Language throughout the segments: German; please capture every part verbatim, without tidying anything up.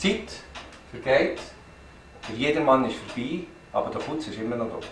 Die Zeit vergeht, der Jedermann ist vorbei, aber der Putz ist immer noch da.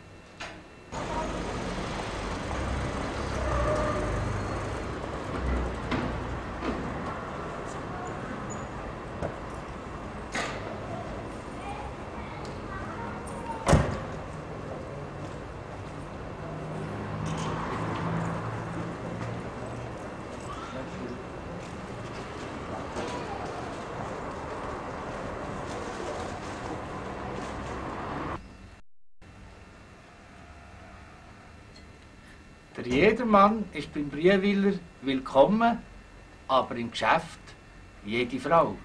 Der Jedermann ist beim Brühwiller willkommen, aber im Geschäft jede Frau.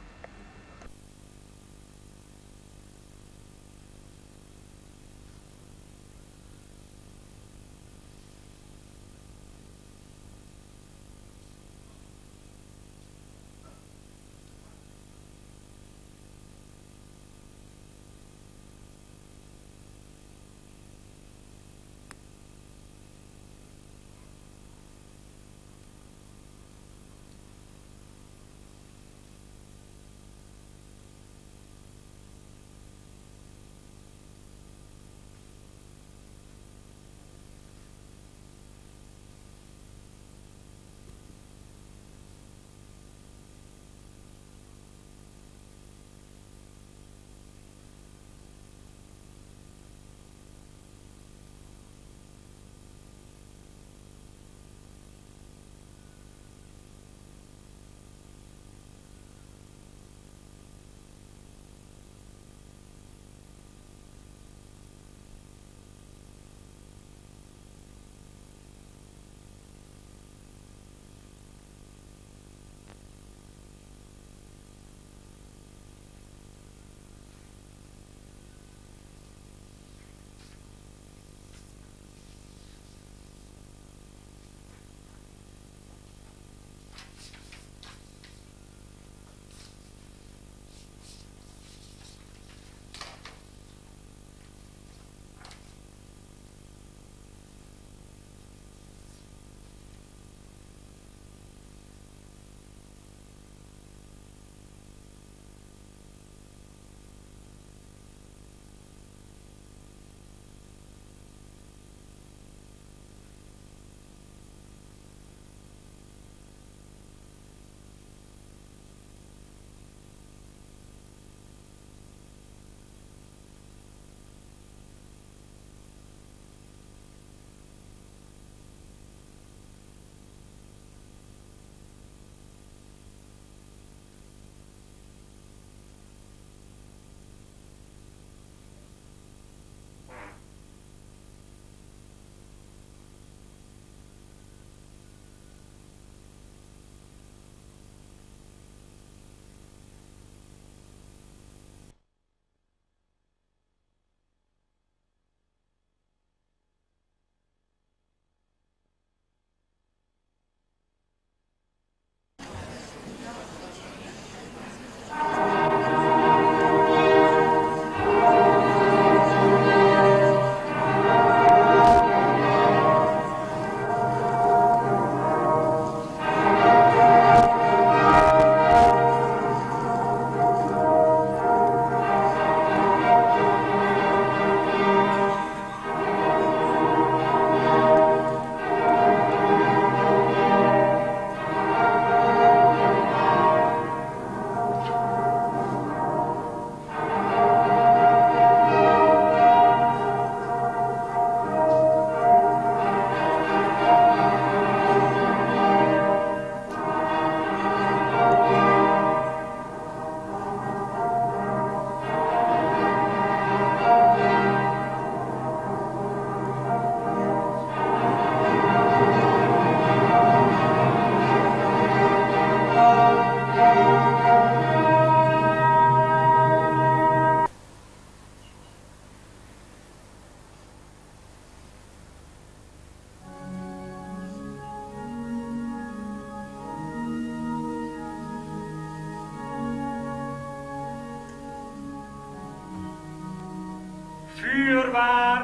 Fürwahr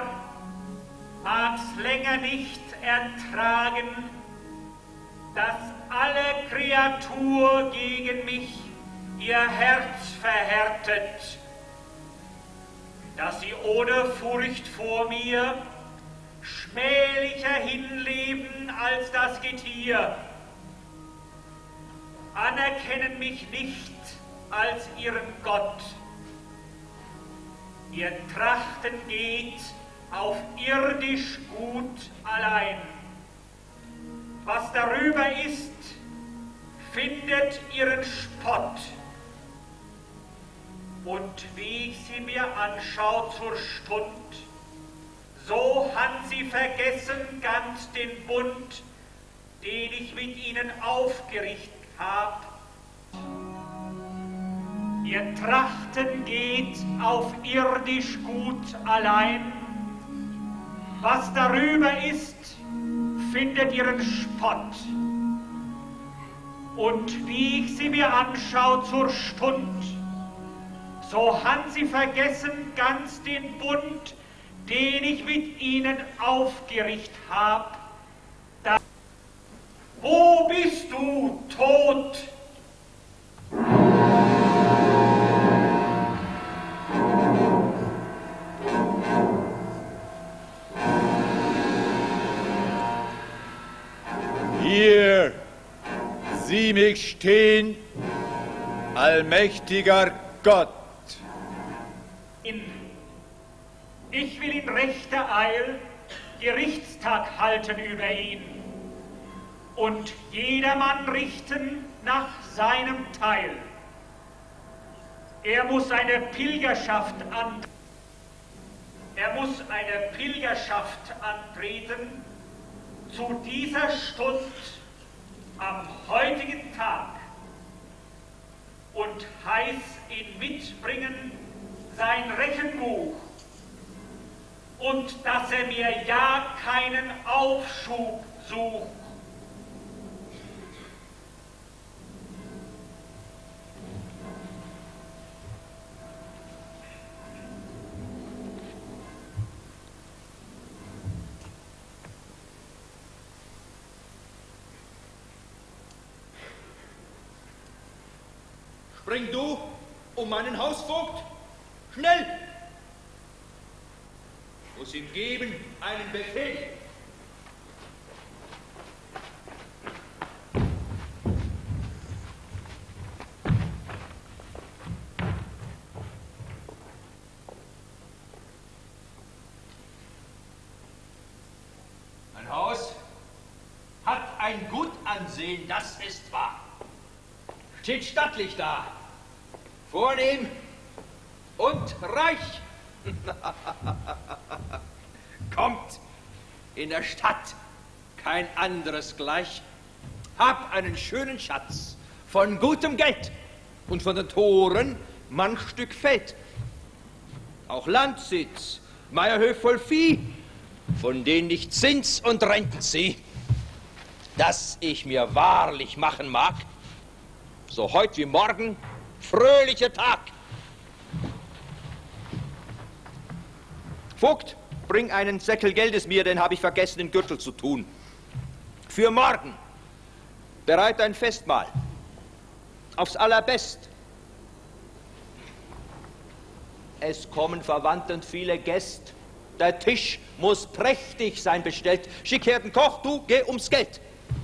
mag's länger nicht ertragen, dass alle Kreatur gegen mich ihr Herz verhärtet, dass sie ohne Furcht vor mir schmählicher hinleben als das Getier, anerkennen mich nicht als ihren Gott. Ihr Trachten geht auf irdisch Gut allein. Was darüber ist, findet ihren Spott. Und wie ich sie mir anschaue zur Stund, so han sie vergessen ganz den Bund, den ich mit ihnen aufgerichtet hab. Ihr Trachten geht auf irdisch Gut allein. Was darüber ist, findet ihren Spott. Und wie ich sie mir anschaue zur Stund, so han sie vergessen ganz den Bund, den ich mit ihnen aufgerichtet hab. Da Wo bist du, Tod? Hier, sieh mich stehen, allmächtiger Gott. In, ich will in rechter Eil Gerichtstag halten über ihn und jedermann richten nach seinem Teil. Er muss eine Pilgerschaft an, er muss eine Pilgerschaft antreten zu dieser Stund am heutigen Tag und heiß ihn mitbringen sein Rechenbuch und dass er mir ja keinen Aufschub sucht. Spring du um meinen Hausvogt, schnell! Muss ihm geben einen Befehl. Mein Haus hat ein gut Ansehen, das ist wahr. Steht stattlich da, vornehm und reich. Kommt in der Stadt kein anderes gleich. Hab einen schönen Schatz von gutem Geld und von den Toren manch Stück Feld. Auch Landsitz, Meierhöf voll Vieh, von denen ich Zins und Renten zieh, dass ich mir wahrlich machen mag, so heut wie morgen, fröhlicher Tag. Vogt, bring einen Säckel Geldes mir, den hab ich vergessen, in Gürtel zu tun. Für morgen bereit ein Festmahl, aufs allerbest. Es kommen Verwandte und viele Gäste. Der Tisch muss prächtig sein bestellt. Schick her den Koch, du, geh ums Geld.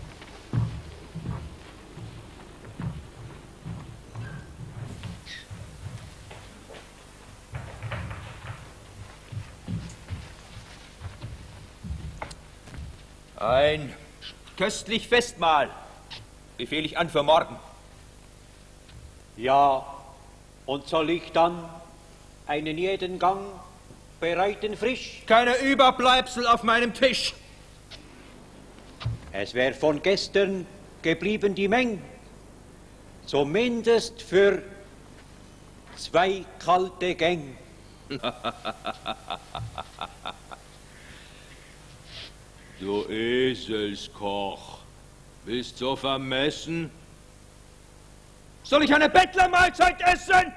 Ein köstlich Festmahl befehle ich an für morgen. Ja, und soll ich dann einen jeden Gang bereiten frisch? Keine Überbleibsel auf meinem Tisch. Es wär von gestern geblieben die Menge, zumindest für zwei kalte Gänge. Du Eselskoch, bist so vermessen? Soll ich eine Bettlermahlzeit essen?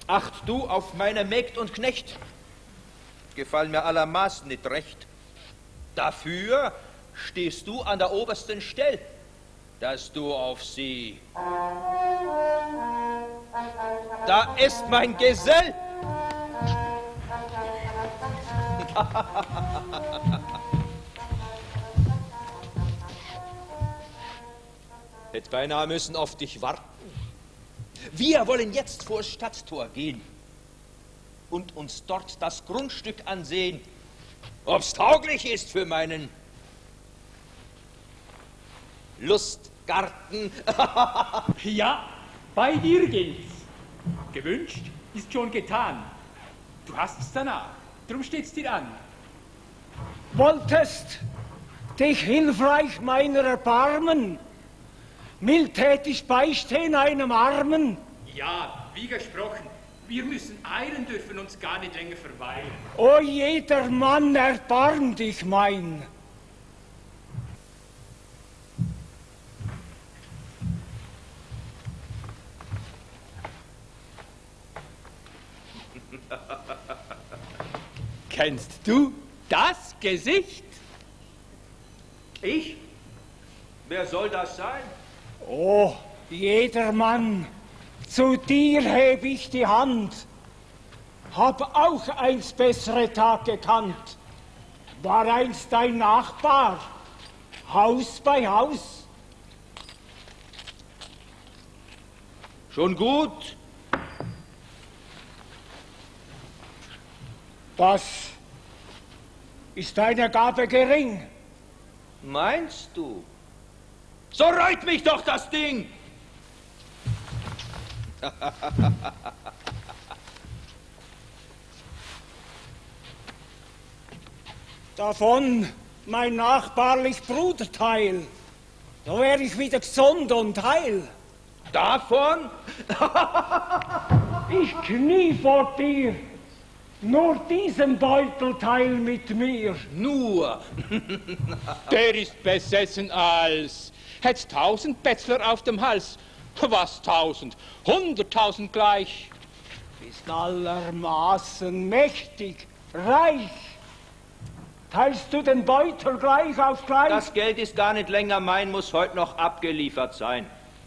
Acht du auf meine Mägd und Knecht. Gefallen mir allermaßen nicht recht. Dafür stehst du an der obersten Stell, dass du auf sie... Da ist mein Gesell! Hätt beinahe müssen auf dich warten. Wir wollen jetzt vors Stadttor gehen und uns dort das Grundstück ansehen, ob's tauglich ist für meinen Lustgarten. Ja, bei dir geht's. Gewünscht ist schon getan. Du hast's danach, drum steht's dir an. Wolltest dich hilfreich meiner erbarmen, mildtätig beistehen einem Armen? Ja, wie gesprochen, wir müssen eilen, dürfen uns gar nicht länger verweilen. O jeder Mann, erbarm dich mein. Kennst du das Gesicht? Ich? Wer soll das sein? O jeder Mann, zu dir heb ich die Hand, hab auch einst bessere Tag gekannt, war einst dein Nachbar, Haus bei Haus. Schon gut. Das ist deine Gabe gering. Meinst du? So reut mich doch das Ding! Davon mein nachbarlich Bruderteil, da wär ich wieder gesund und heil. Davon? Ich knie vor dir, nur diesen Beutelteil mit mir. Nur? Der ist besessen als... Hätt's tausend Betzler auf dem Hals. Was tausend? Hunderttausend gleich. Bist allermaßen mächtig, reich. Teilst du den Beutel gleich auf gleich? Das Geld ist gar nicht länger mein, muss heute noch abgeliefert sein.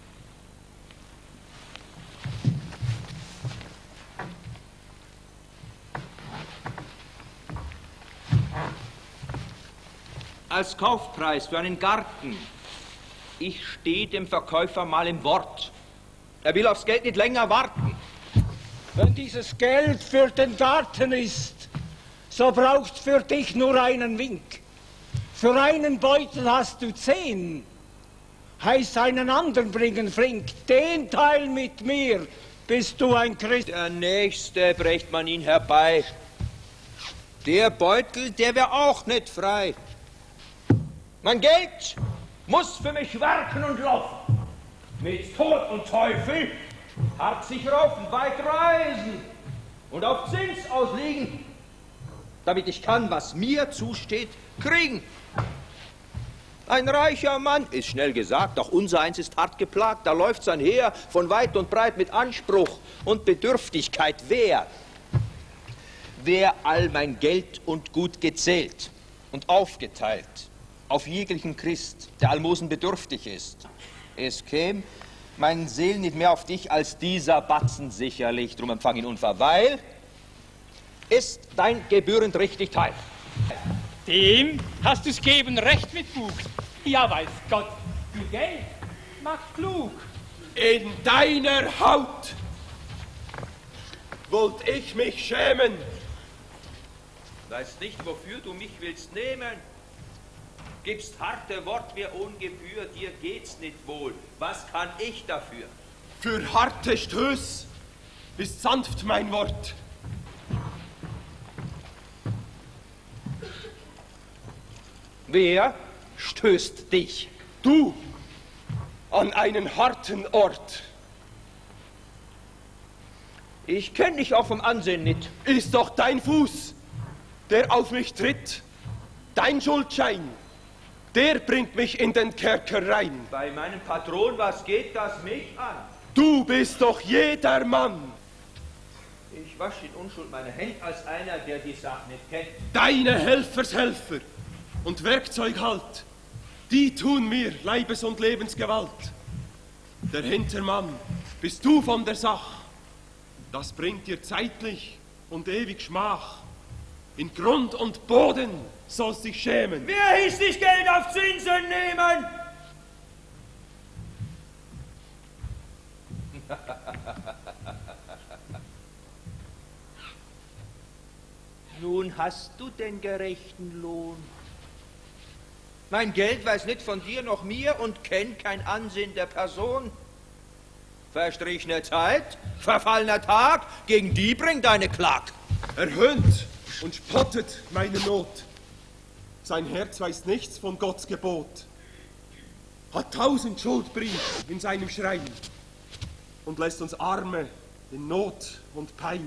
Als Kaufpreis für einen Garten. Ich stehe dem Verkäufer mal im Wort. Er will aufs Geld nicht länger warten. Wenn dieses Geld für den Garten ist, so braucht für dich nur einen Wink. Für einen Beutel hast du zehn. Heißt einen anderen bringen flink. Den Teil mit mir, bist du ein Christ. Der Nächste brächt man ihn herbei. Der Beutel, der wär auch nicht frei. Mein Geld muss für mich werken und laufen. Mit Tod und Teufel hart sich raufen, weit reisen und auf Zins ausliegen, damit ich kann, was mir zusteht, kriegen. Ein reicher Mann, ist schnell gesagt, doch unsereins ist hart geplagt, da läuft sein Heer von weit und breit mit Anspruch und Bedürftigkeit. Wer, wer all mein Geld und Gut gezählt und aufgeteilt auf jeglichen Christ, der Almosen bedürftig ist, es käm mein Seel nicht mehr auf dich als dieser Batzen sicherlich, drum empfang ihn unverweil, ist dein gebührend richtig Teil. Dem hast du's geben recht mit Bug. Ja, weiß Gott, viel Geld macht klug. In deiner Haut wollt ich mich schämen. Weißt nicht, wofür du mich willst nehmen. Gibst harte Wort mir ohne Gebühr, dir geht's nicht wohl. Was kann ich dafür? Für harte Stöß ist sanft mein Wort. Wer stößt dich? Du an einen harten Ort. Ich kenn dich auch vom Ansehen nicht. Ist doch dein Fuß, der auf mich tritt, dein Schuldschein, der bringt mich in den Kerker rein. Bei meinem Patron, was geht das mich an? Du bist doch jeder Mann. Ich wasche in Unschuld meine Hände als einer, der die Sache nicht kennt. Deine Helfershelfer und Werkzeug halt, die tun mir Leibes- und Lebensgewalt. Der Hintermann bist du von der Sach, das bringt dir zeitlich und ewig Schmach. In Grund und Boden sollst dich schämen. Wer hieß dich Geld auf Zinsen nehmen? Nun hast du den gerechten Lohn. Mein Geld weiß nicht von dir noch mir und kennt kein Ansehen der Person. Verstrichene Zeit, verfallener Tag, gegen die bringt deine Klag. Erhöhnt und spottet meine Not. Sein Herz weiß nichts von Gottes Gebot. Hat tausend Schuldbrief in seinem Schrein und lässt uns Arme in Not und Pein.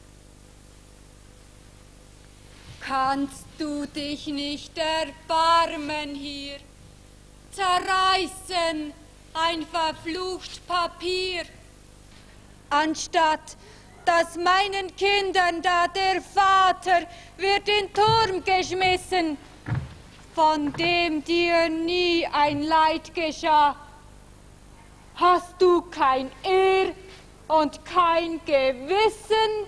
Kannst du dich nicht erbarmen hier? Zerreißen ein verflucht Papier, anstatt dass meinen Kindern da der Vater wird in Turm geschmissen, von dem dir nie ein Leid geschah. Hast du kein Ehr und kein Gewissen?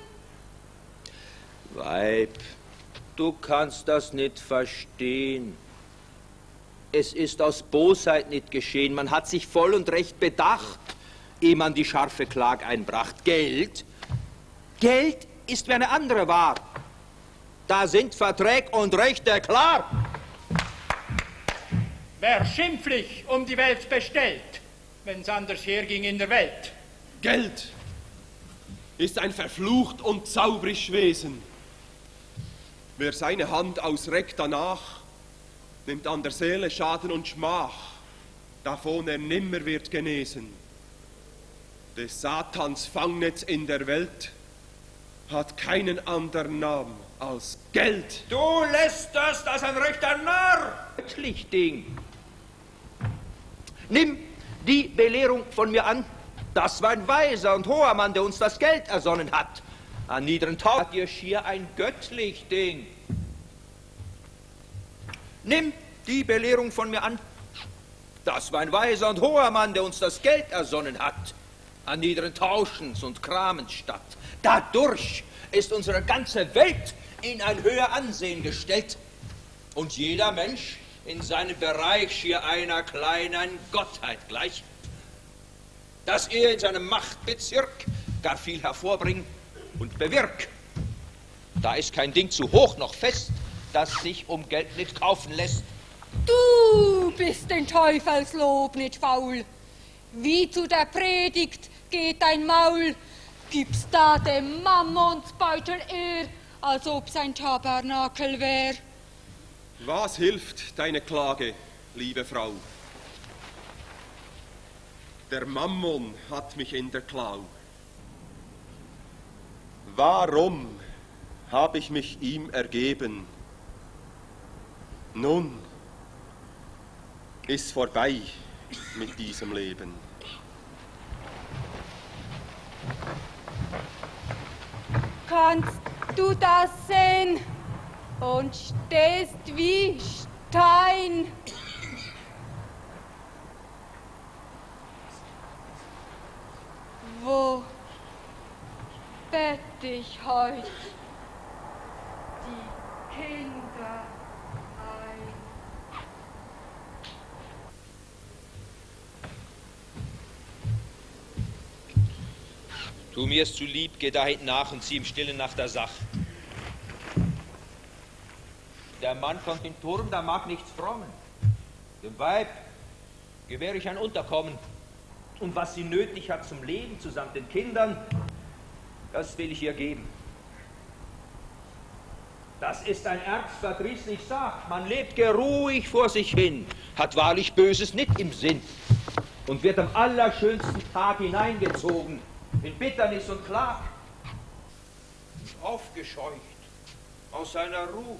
Weib, du kannst das nicht verstehen. Es ist aus Bosheit nicht geschehen. Man hat sich voll und recht bedacht, ehe man die scharfe Klag einbracht. Geld, Geld ist wie eine andere Wahr. Da sind Verträg und Rechte klar. Wer schimpflich um die Welt bestellt, wenn's anders herging in der Welt? Geld ist ein verflucht und zaubrisch Wesen. Wer seine Hand ausreckt danach, nimmt an der Seele Schaden und Schmach, davon er nimmer wird genesen. Des Satans Fangnetz in der Welt hat keinen anderen Namen als Geld. Du lästerst als ein rechter Narr. Göttlich Ding. Nimm die Belehrung von mir an. Das war ein weiser und hoher Mann, der uns das Geld ersonnen hat. An niederen Tau hat dir schier ein göttlich Ding. Nimm die Belehrung von mir an. Das war ein weiser und hoher Mann, der uns das Geld ersonnen hat. An niederen Tauschens und Kramens statt. Dadurch ist unsere ganze Welt in ein höher Ansehen gestellt. Und jeder Mensch in seinem Bereich schier einer kleinen Gottheit gleich. Dass er in seinem Machtbezirk gar viel hervorbringt und bewirkt. Da ist kein Ding zu hoch noch fest, das sich um Geld nicht kaufen lässt. Du bist den Teufelslob nicht faul. Wie zu der Predigt geht dein Maul. Gibst da dem Mammonsbeutel eher, als ob sein Tabernakel wär. Was hilft deine Klage, liebe Frau? Der Mammon hat mich in der Klau. Warum habe ich mich ihm ergeben? Nun ist vorbei mit diesem Leben. Kannst du das sehen und stehst wie Stein? Wo bett ich heut die Kinder ein? Tu mir's zu lieb, geh da hinten nach und zieh im Stillen nach der Sach. Der Mann kommt in den Turm, da mag nichts frommen. Dem Weib gewähre ich ein Unterkommen. Und was sie nötig hat zum Leben, zusammen den Kindern, das will ich ihr geben. Das ist ein erzverdrießlich Sach. Man lebt geruhig vor sich hin, hat wahrlich Böses nicht im Sinn und wird am allerschönsten Tag hineingezogen in Bitternis und Klag, aufgescheucht aus seiner Ruhe.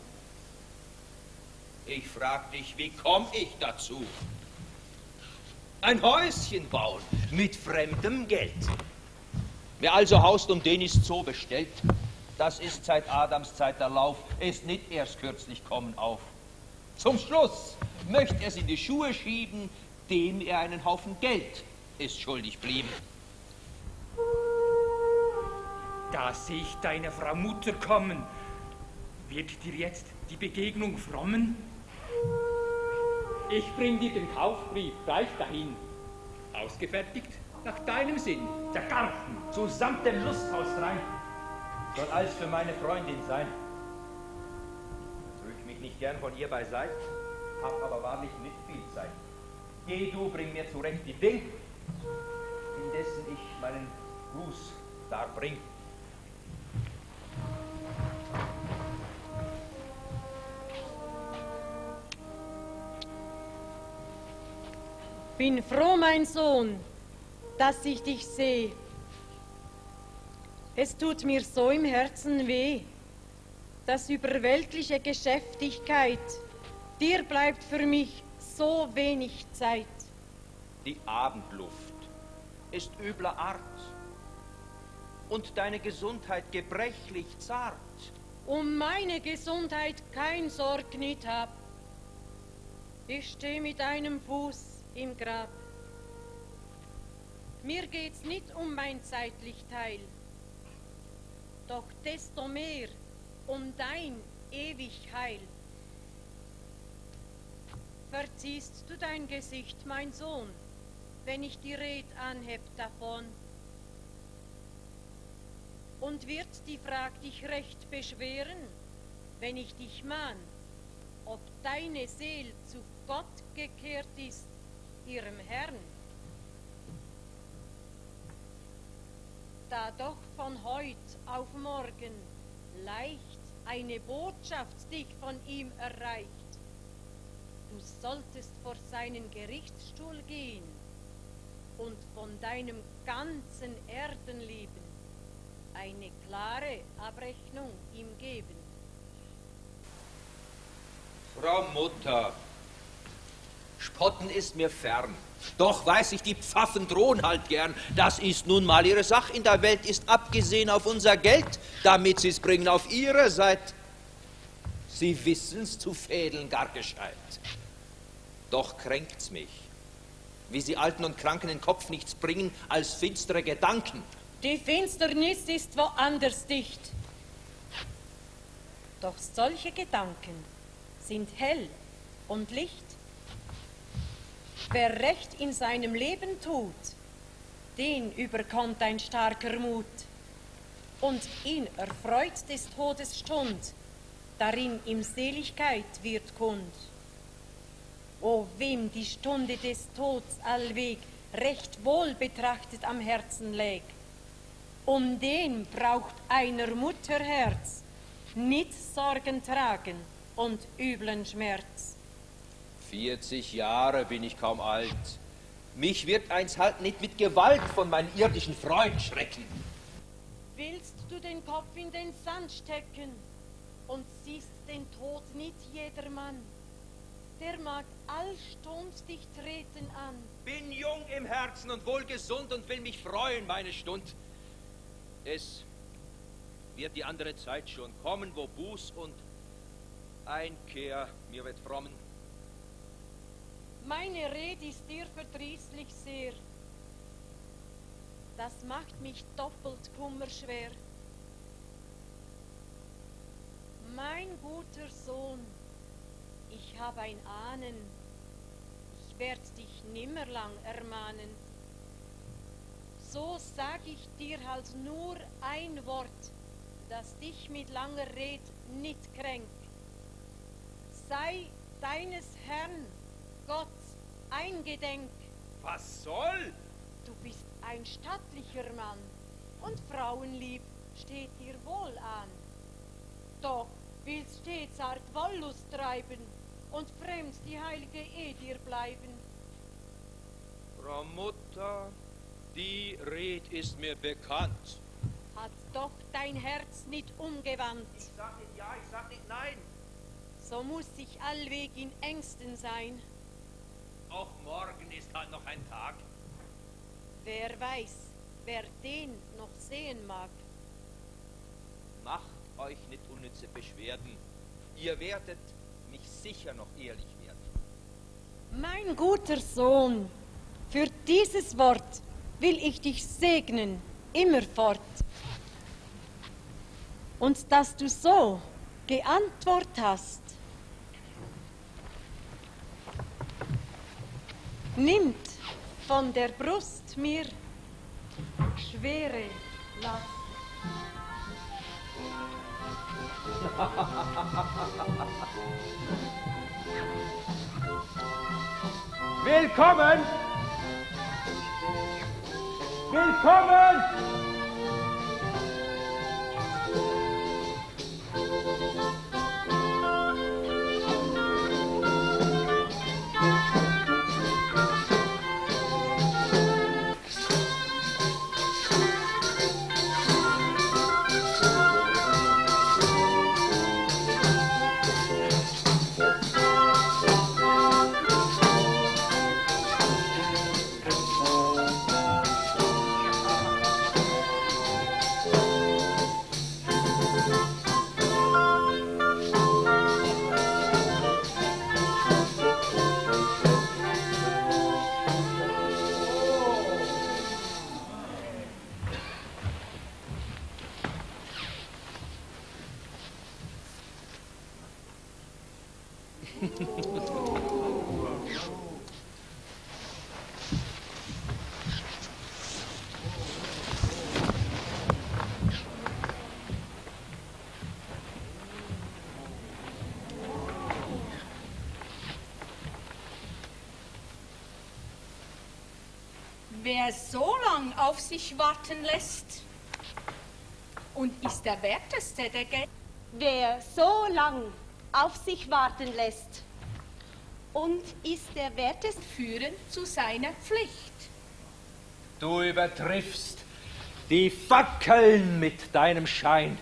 Ich frag dich, wie komm ich dazu? Ein Häuschen bauen mit fremdem Geld, Wer also haust, um den ist so bestellt. Das ist seit Adams Zeit der Lauf, ist nicht erst kürzlich kommen auf. Zum Schluss möchte er's in die Schuhe schieben, dem er einen Haufen Geld ist schuldig blieben. Da sehe ich deine Frau Mutter kommen. Wird dir jetzt die Begegnung frommen? Ich bring dir den Kaufbrief gleich dahin. Ausgefertigt nach deinem Sinn. Der Garten zusamt dem Lusthaus drein soll alles für meine Freundin sein. Drück mich nicht gern von ihr beiseit, hab aber wahrlich nicht viel Zeit. Geh du, bring mir zurecht die Ding, indessen ich meinen Gruß darbring. Bin froh, mein Sohn, dass ich dich sehe. Es tut mir so im Herzen weh, dass über weltliche Geschäftigkeit dir bleibt für mich so wenig Zeit. Die Abendluft ist übler Art und deine Gesundheit gebrechlich zart. Um meine Gesundheit kein Sorg nicht hab. Ich steh mit einem Fuß im Grab. Mir geht's nicht um mein zeitlich Teil, doch desto mehr um dein ewig Heil. Verziehst du dein Gesicht, mein Sohn, wenn ich die Red anheb davon? Und wird die Frag dich recht beschweren, wenn ich dich mahn, ob deine Seel zu Gott gekehrt ist, ihrem Herrn? Da doch von heut auf morgen leicht eine Botschaft dich von ihm erreicht, du solltest vor seinen Gerichtsstuhl gehen und von deinem ganzen Erdenleben eine klare Abrechnung ihm geben. Frau Mutter, Spotten ist mir fern. Doch weiß ich, die Pfaffen drohen halt gern. Das ist nun mal ihre Sache in der Welt, ist abgesehen auf unser Geld, damit sie's bringen auf ihre Seite. Sie wissen's zu fädeln gar gescheit. Doch kränkt's mich, wie sie Alten und Kranken in den Kopf nichts bringen als finstere Gedanken. Die Finsternis ist woanders dicht. Doch solche Gedanken sind hell und licht. Wer Recht in seinem Leben tut, den überkommt ein starker Mut. Und ihn erfreut des Todes Stund, darin ihm Seligkeit wird kund. O wem die Stunde des Tods allweg recht wohl betrachtet am Herzen läg, um den braucht einer Mutter Herz nicht Sorgen tragen und üblen Schmerz. Vierzig Jahre bin ich kaum alt. Mich wird eins halt nicht mit Gewalt von meinen irdischen Freund schrecken. Willst du den Kopf in den Sand stecken und siehst den Tod nicht jedermann? Der mag allstund dich treten an. Bin jung im Herzen und wohlgesund und will mich freuen, meine Stund. Es wird die andere Zeit schon kommen, wo Buß und Einkehr mir wird frommen. Meine Rede ist dir verdrießlich sehr. Das macht mich doppelt kummerschwer. Mein guter Sohn, ich hab ein Ahnen, ich werd dich nimmerlang ermahnen. So sag ich dir halt nur ein Wort, das dich mit langer Red nicht kränkt. Sei deines Herrn, Gott, eingedenk. Was soll? Du bist ein stattlicher Mann und Frauenlieb steht dir wohl an. Doch willst stets Art Wollust treiben und fremd die heilige Ehe dir bleiben. Frau Mutter, die Red ist mir bekannt. Hat doch dein Herz nicht umgewandt. Ich sag nicht ja, ich sag nicht nein. So muss ich allweg in Ängsten sein. Auch morgen ist halt noch ein Tag. Wer weiß, wer den noch sehen mag. Macht euch nicht unnütze Beschwerden. Ihr werdet mich sicher noch ehrlich werden. Mein guter Sohn, für dieses Wort will ich dich segnen, immerfort. Und dass du so geantwortet hast, nimmt von der Brust mir schwere Last. Willkommen! Willkommen! Wer so lang auf sich warten lässt und ist der Werteste der Geld. Wer so lang auf sich warten lässt und ist der Werteste, führen zu seiner Pflicht. Du übertriffst die Fackeln mit deinem Schein.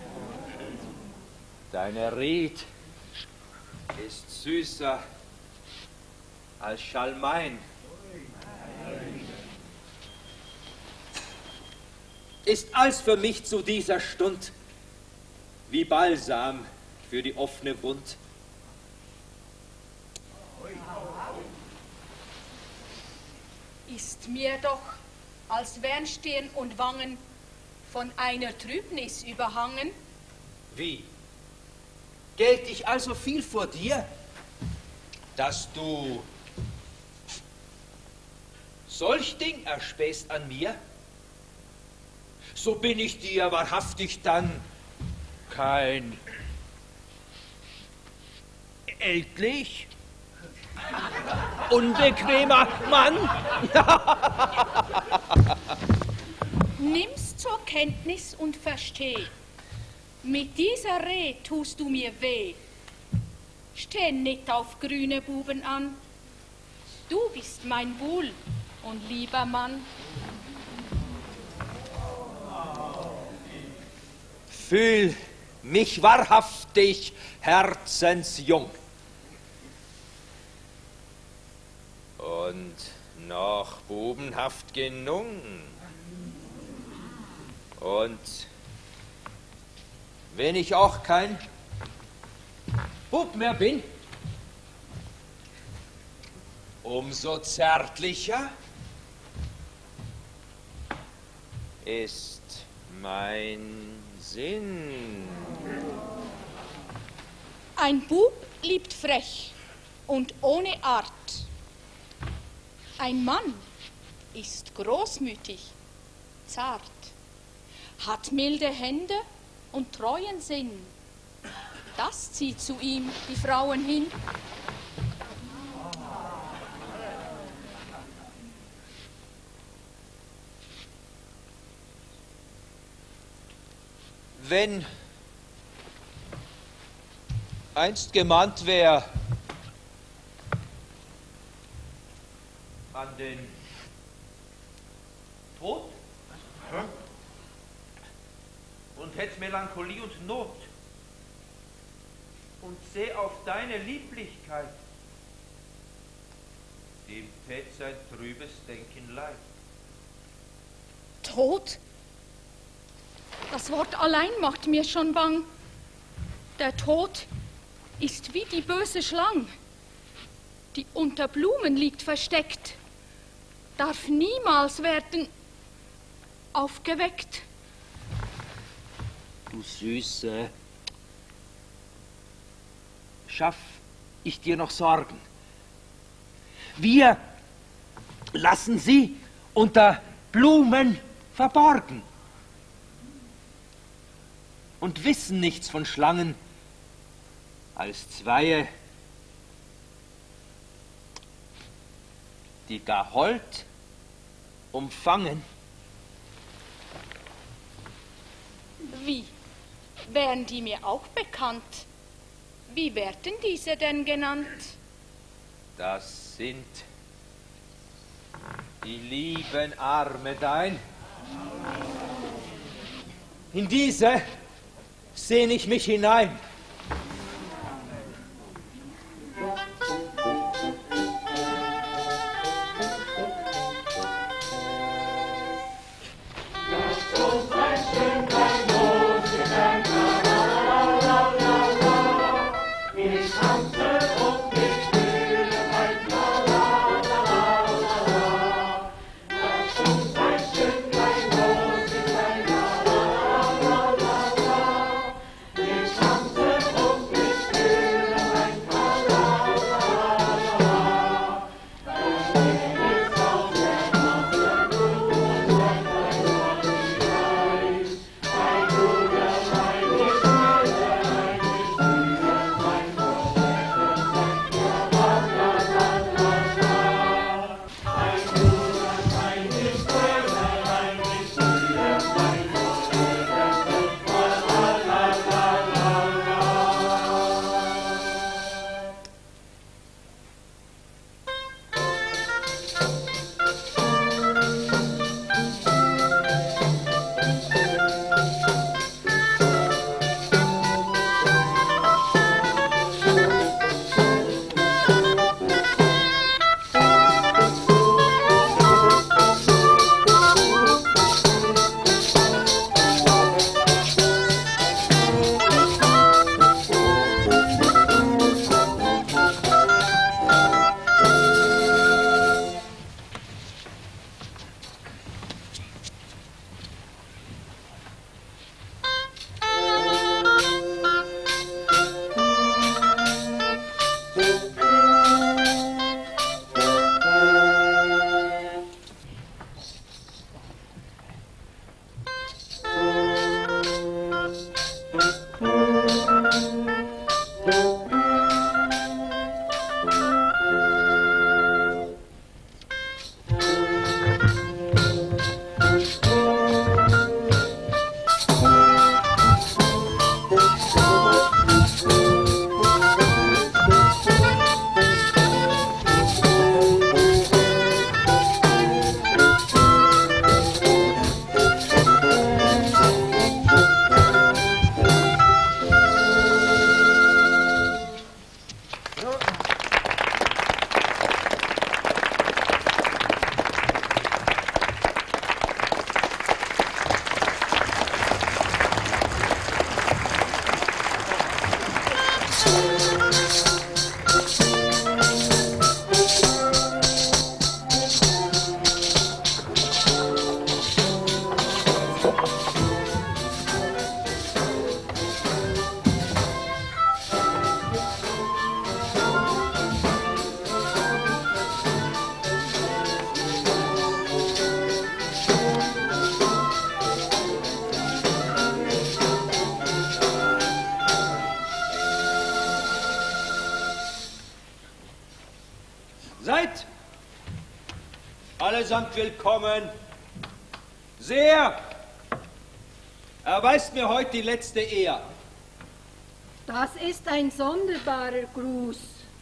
Deine Red ist süßer als Schalmein. Ist alles für mich zu dieser Stund wie Balsam für die offene Wund. Ist mir doch, als wären Stirn und Wangen von einer Trübnis überhangen. Wie? Gelt ich also viel vor dir, dass du solch Ding erspähst an mir? So bin ich dir wahrhaftig dann kein ältlich, unbequemer Mann. Nimm's zur Kenntnis und versteh, mit dieser Rede tust du mir weh. Steh nicht auf grüne Buben an, du bist mein Wohl und lieber Mann. Fühl mich wahrhaftig herzensjung und noch bubenhaft genug. Und wenn ich auch kein Bub mehr bin, umso zärtlicher ist mein Sinn. Ein Bub liebt frech und ohne Art. Ein Mann ist großmütig, zart, hat milde Hände und treuen Sinn. Das zieht zu ihm die Frauen hin. Wenn einst gemahnt wär an den Tod und hätt Melancholie und Not und seh auf deine Lieblichkeit, dem tät sein trübes Denken leid. Tod? Das Wort allein macht mir schon bang. Der Tod ist wie die böse Schlang, die unter Blumen liegt versteckt, darf niemals werden aufgeweckt. Du Süße, schaff ich dir noch Sorgen. Wir lassen sie unter Blumen verborgen und wissen nichts von Schlangen als Zweie, die gar hold umfangen. Wie? Wären die mir auch bekannt? Wie werden diese denn genannt? Das sind die lieben Arme dein. In diese sehn ich mich hinein. Seid allesamt willkommen. Sehr erweist mir heute die letzte Ehr. Das ist ein sonderbarer Gruß.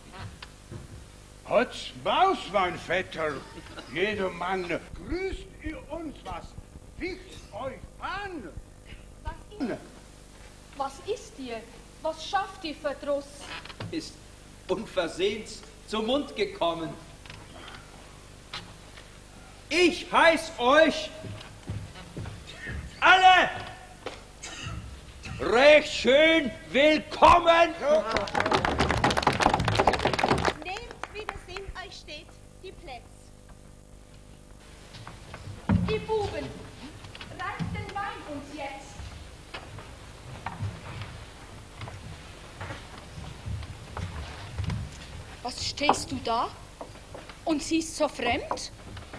Hotz Maus, mein Vetter. Jedermann grüßt ihr uns, was ficht euch an? Was ist, was ist dir? Was schafft ihr Verdruss? Ist unversehens zum Mund gekommen. Ich heiß euch Alle recht schön willkommen. Nehmt, wie das in euch steht, die Plätze. Die Buben, reicht den Wein uns jetzt. Was stehst du da und siehst so fremd?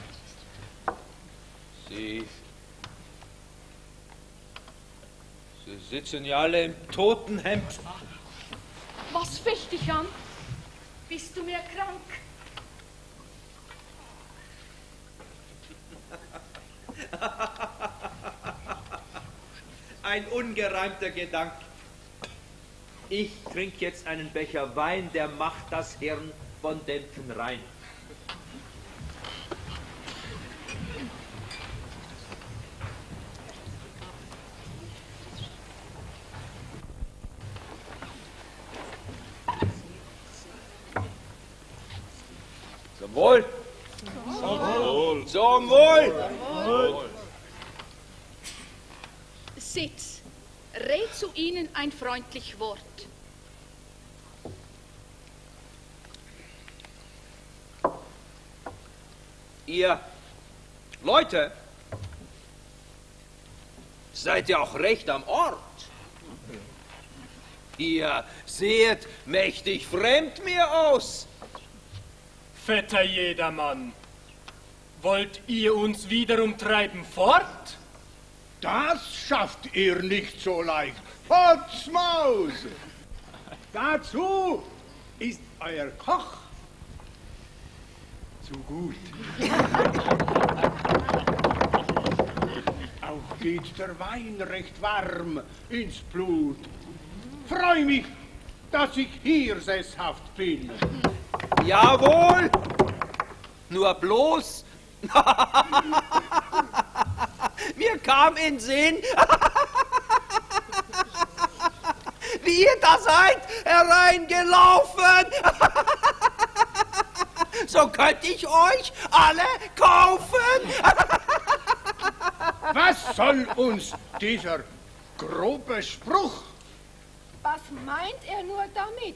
Sie... Sie sitzen ja alle im Totenhemd. Was ficht dich an? Bist du mehr krank? Ein ungereimter Gedanke. Ich trinke jetzt einen Becher Wein, der macht das Hirn von Dämpfen rein. Zum Wohl! Zum Wohl! Zum Wohl! Sitz, red zu ihnen ein freundlich Wort. Ihr Leute, seid ihr auch recht am Ort? Ihr seht mächtig fremd mir aus. Vetter Jedermann, wollt ihr uns wiederum treiben fort? Das schafft ihr nicht so leicht. Potzmaus! Dazu ist euer Koch zu gut. Auch geht der Wein recht warm ins Blut. Freu mich, dass ich hier sesshaft bin. Jawohl! Nur bloß... Mir kam in Sinn, wie ihr da seid, hereingelaufen. So könnte ich euch alle kaufen. Was soll uns dieser grobe Spruch? Was meint er nur damit?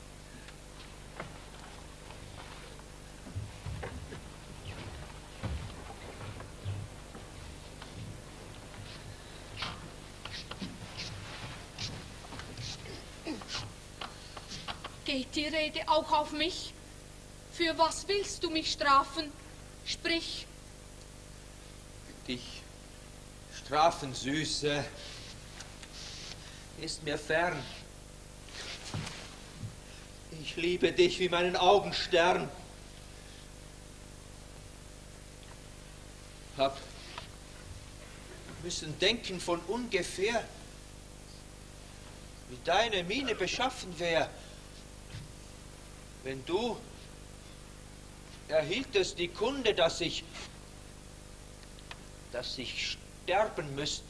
Geht die Rede auch auf mich? Für was willst du mich strafen? Sprich. Dich strafen, Süße, ist mir fern. Ich liebe dich wie meinen Augenstern. Hab müssen denken von ungefähr, wie deine Miene beschaffen wäre, wenn du erhieltest die Kunde, dass ich, dass ich sterben müsste.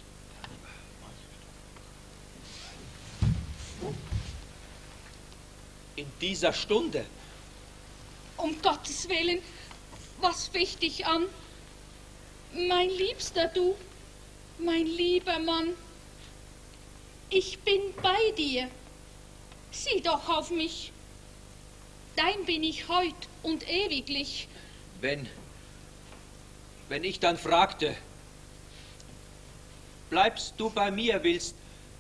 In dieser Stunde. Um Gottes Willen, was ficht dich an? Mein Liebster, du, mein lieber Mann, ich bin bei dir. Sieh doch auf mich. Dein bin ich heut und ewiglich. Wenn, wenn ich dann fragte, bleibst du bei mir, willst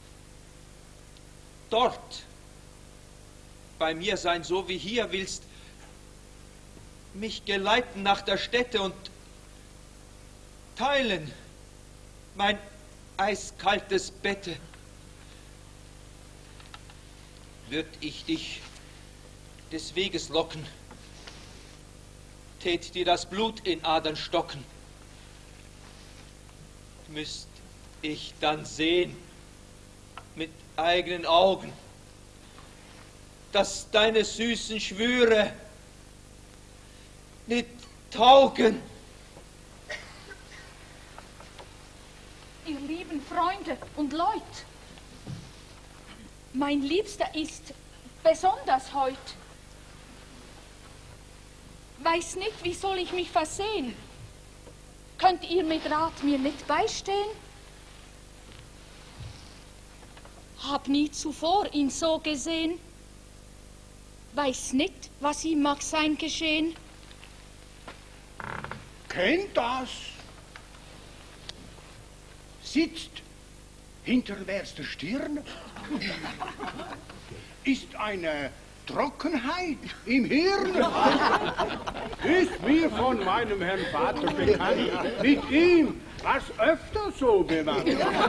dort bei mir sein, so wie hier, willst mich geleiten nach der Stätte und teilen mein eiskaltes Bette, würd ich dich des Weges locken, tät dir das Blut in Adern stocken, müsst ich dann sehen mit eigenen Augen, dass deine süßen Schwüre nicht taugen. Ihr lieben Freunde und Leut, mein Liebster ist besonders heut. Weiß nicht, wie soll ich mich versehen? Könnt ihr mit Rat mir nicht beistehen? Hab nie zuvor ihn so gesehen. Weiß nicht, was ihm mag sein geschehen. Kennt das? Sitzt hinter der Stirn? Ist eine Trockenheit im Hirn? Ist mir von meinem Herrn Vater bekannt. Mit ihm war's öfter so gewandt.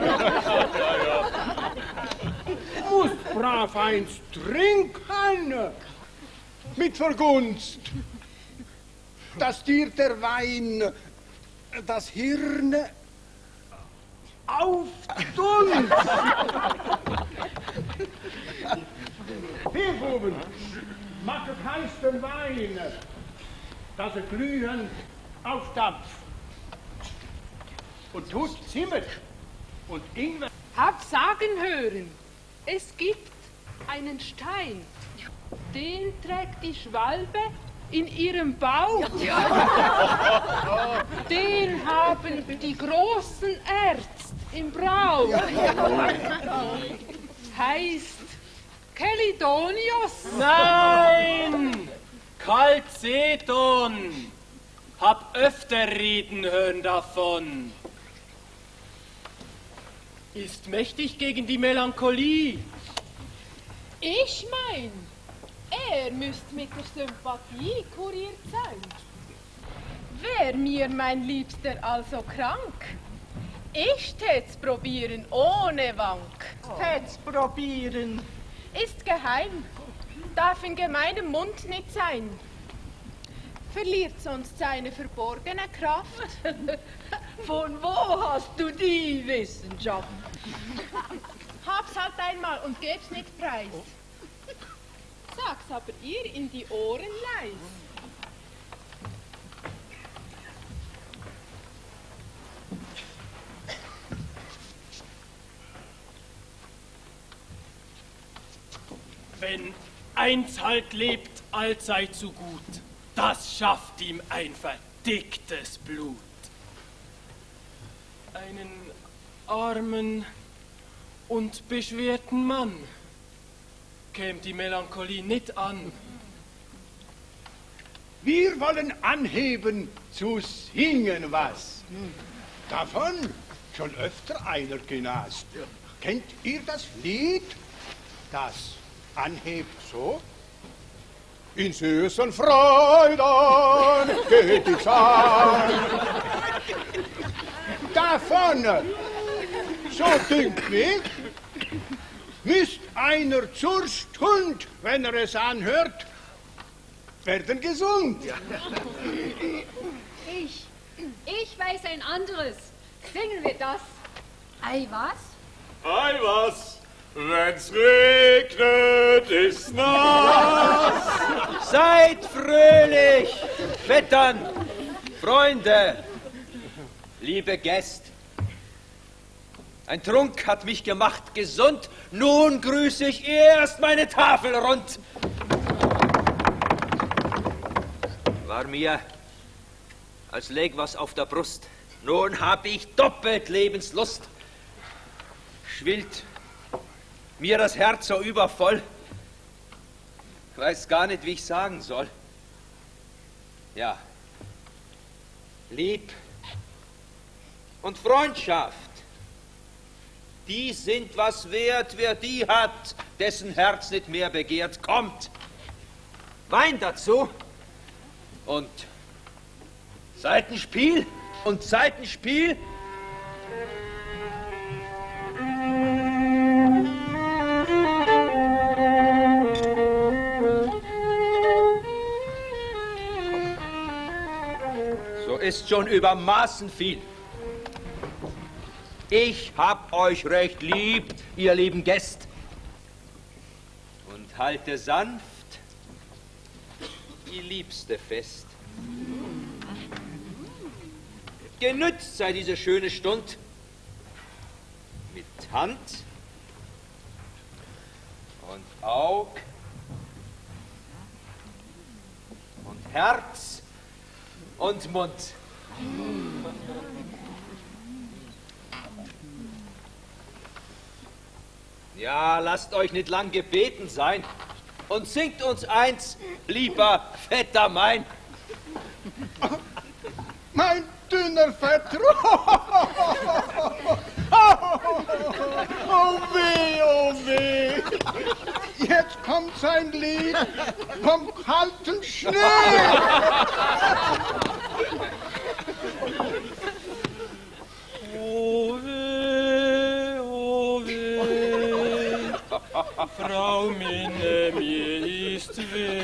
Muss brav eins trinken, mit Vergunst, dass dir der Wein das Hirn aufdunst. Hier, Buben, machet heißen Wein, dass er glühen auf Dampf. Und tut Zimt und Ingwer. Hab sagen hören, es gibt einen Stein, den trägt die Schwalbe in ihrem Bauch. Den haben die großen Ärzte im Brauch. Heißt Kelidonius? Nein! Chalcedon! Hab öfter reden hören davon. Ist mächtig gegen die Melancholie. Ich mein, er müsst mit der Sympathie kuriert sein. Wär mir mein Liebster also krank, ich tät's probieren ohne Wank. Tät's probieren. Ist geheim, darf in gemeinem Mund nicht sein. Verliert sonst seine verborgene Kraft. Von wo hast du die Wissenschaft? Hab's halt einmal und geb's nicht preis. Sag's aber ihr in die Ohren leis. Wenn eins halt lebt, allzeit so gut, das schafft ihm ein verdicktes Blut. Einen armen und beschwerten Mann käme die Melancholie nicht an. Wir wollen anheben zu singen was. Davon schon öfter einer genast. Kennt ihr das Lied? Das anhebt so? In süßen Freuden geht die Sang. Davon, so dünkt mich, müsst einer zur Stund, wenn er es anhört, werden gesund. Ich, ich weiß ein anderes. Singen wir das. Ei, was? Ei, was? Wenn's regnet, ist nass. Seid fröhlich, Vettern, Freunde, liebe Gäste. Ein Trunk hat mich gemacht gesund, nun grüße ich erst meine Tafel rund. War mir, als läg was auf der Brust, nun hab ich doppelt Lebenslust. Schwillt mir das Herz so übervoll, weiß gar nicht, wie ich sagen soll. Ja, Lieb und Freundschaft, die sind was wert, wer die hat, dessen Herz nicht mehr begehrt. Kommt, Wein dazu und Seitenspiel und Seitenspiel. So ist schon über Maßen viel. Ich hab euch recht lieb, ihr lieben Gäste, und halte sanft die Liebste fest. Genützt sei diese schöne Stund mit Hand und Aug und Herz und Mund. Ja, lasst euch nicht lang gebeten sein und singt uns eins, lieber Vetter mein. Mein dünner Vetter. Oh weh, oh weh. Jetzt kommt sein Lied vom kalten Schnee. Oh weh, oh weh, Frau Minne, mir ist weh.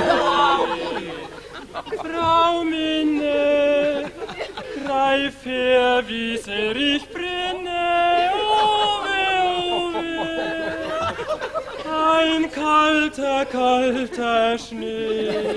Frau Minne, greif her, wie sehr ich brenne. Oh weh, oh weh, ein kalter, kalter Schnee.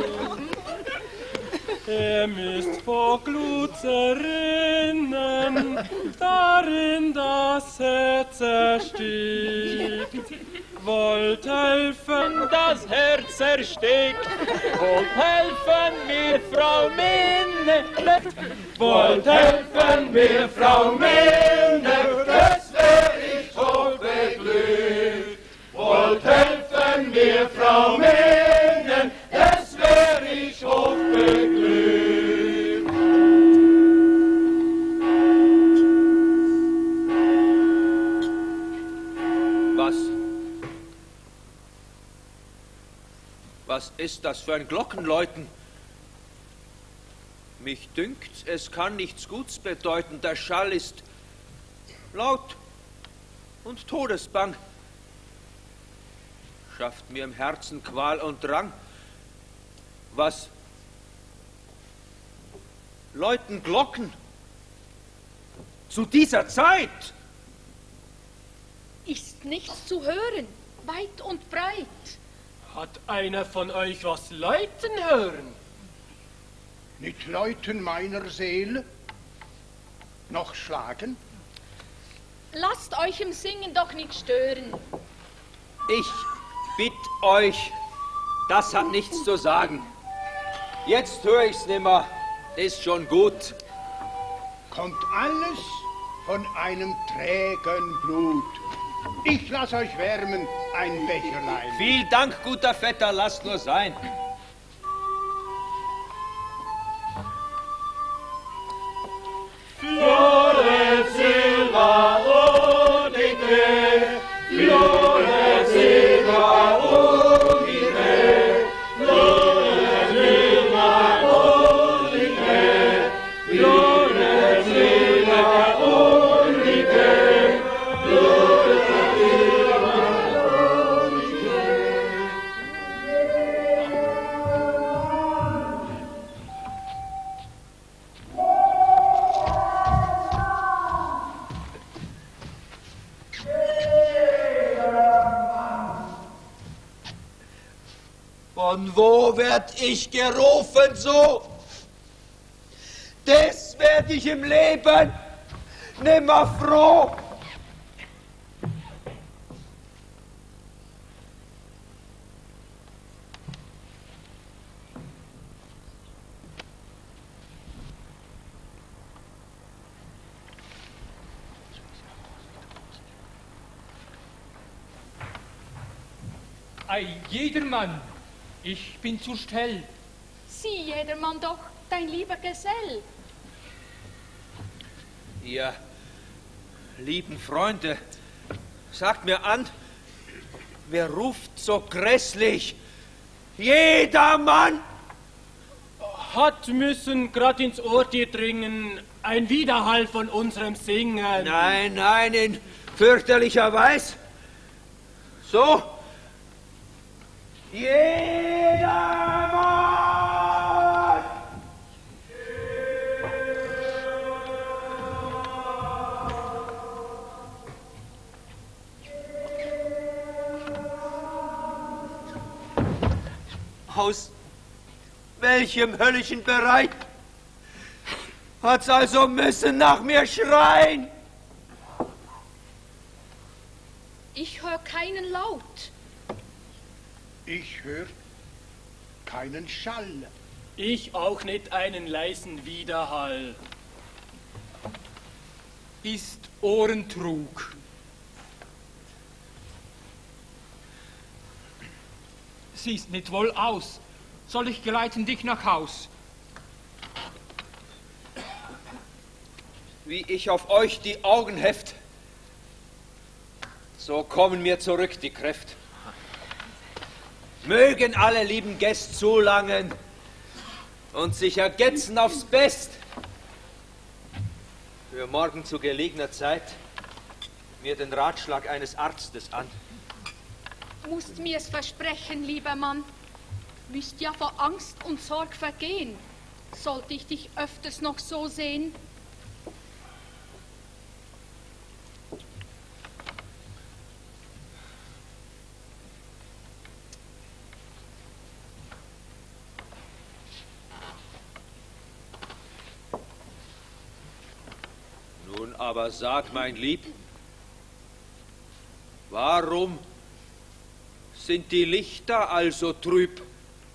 Er misst vor Glut zerrinnen, darin das Herz erstickt. Wollt helfen, das Herz erstickt. Wollt helfen mir, Frau Minne. Wollt helfen mir, Frau Minne, das wär ich so beglückt. Wollt helfen mir, Frau Minne, das wär ich so beglückt. Was? Was ist das für ein Glockenläuten? Mich dünkt, es kann nichts Guts bedeuten. Der Schall ist laut und todesbang. Schafft mir im Herzen Qual und Drang. Was läuten Glocken zu dieser Zeit? Ist nichts zu hören, weit und breit. Hat einer von euch was läuten hören? Nicht läuten meiner Seele, noch schlagen? Lasst euch im Singen doch nicht stören. Ich bitt euch, das hat nichts zu sagen. Jetzt höre ich's nimmer, ist schon gut. Kommt alles von einem trägen Blut. Ich lass euch wärmen, ein Becherlein. Viel Dank, guter Vetter, lasst nur sein. Fiore Silva Odine, Fiore Silva Odine, Fiore Silva Odine, Fiore Silva Odine, Fiore Von wo werd ich gerufen so? Des werd ich im Leben nimmer froh. Ei, jedermann, ich bin zur Stell. Sieh, jedermann doch, dein lieber Gesell. Ihr lieben Freunde, sagt mir an, wer ruft so grässlich? Jedermann! Hat müssen grad ins Ohr dir dringen, ein Widerhall von unserem Singen. Nein, nein, in fürchterlicher Weise. So. Jedermann! Aus welchem höllischen Bereich hat's also müssen nach mir schreien? Ich hör keinen Laut. Ich höre keinen Schall. Ich auch nicht einen leisen Widerhall. Ist Ohrentrug. siehst nicht wohl aus. Soll ich geleiten dich nach Haus? Wie ich auf euch die Augen heft, so kommen mir zurück die Kräfte. Mögen alle lieben Gäste zulangen und sich ergetzen aufs Best. Für morgen zu gelegener Zeit mir den Ratschlag eines Arztes an. Musst mir's versprechen, lieber Mann. Müsst ja vor Angst und Sorg vergehen, sollte ich dich öfters noch so sehen. Nun aber sag, mein Lieb, warum sind die Lichter also trüb?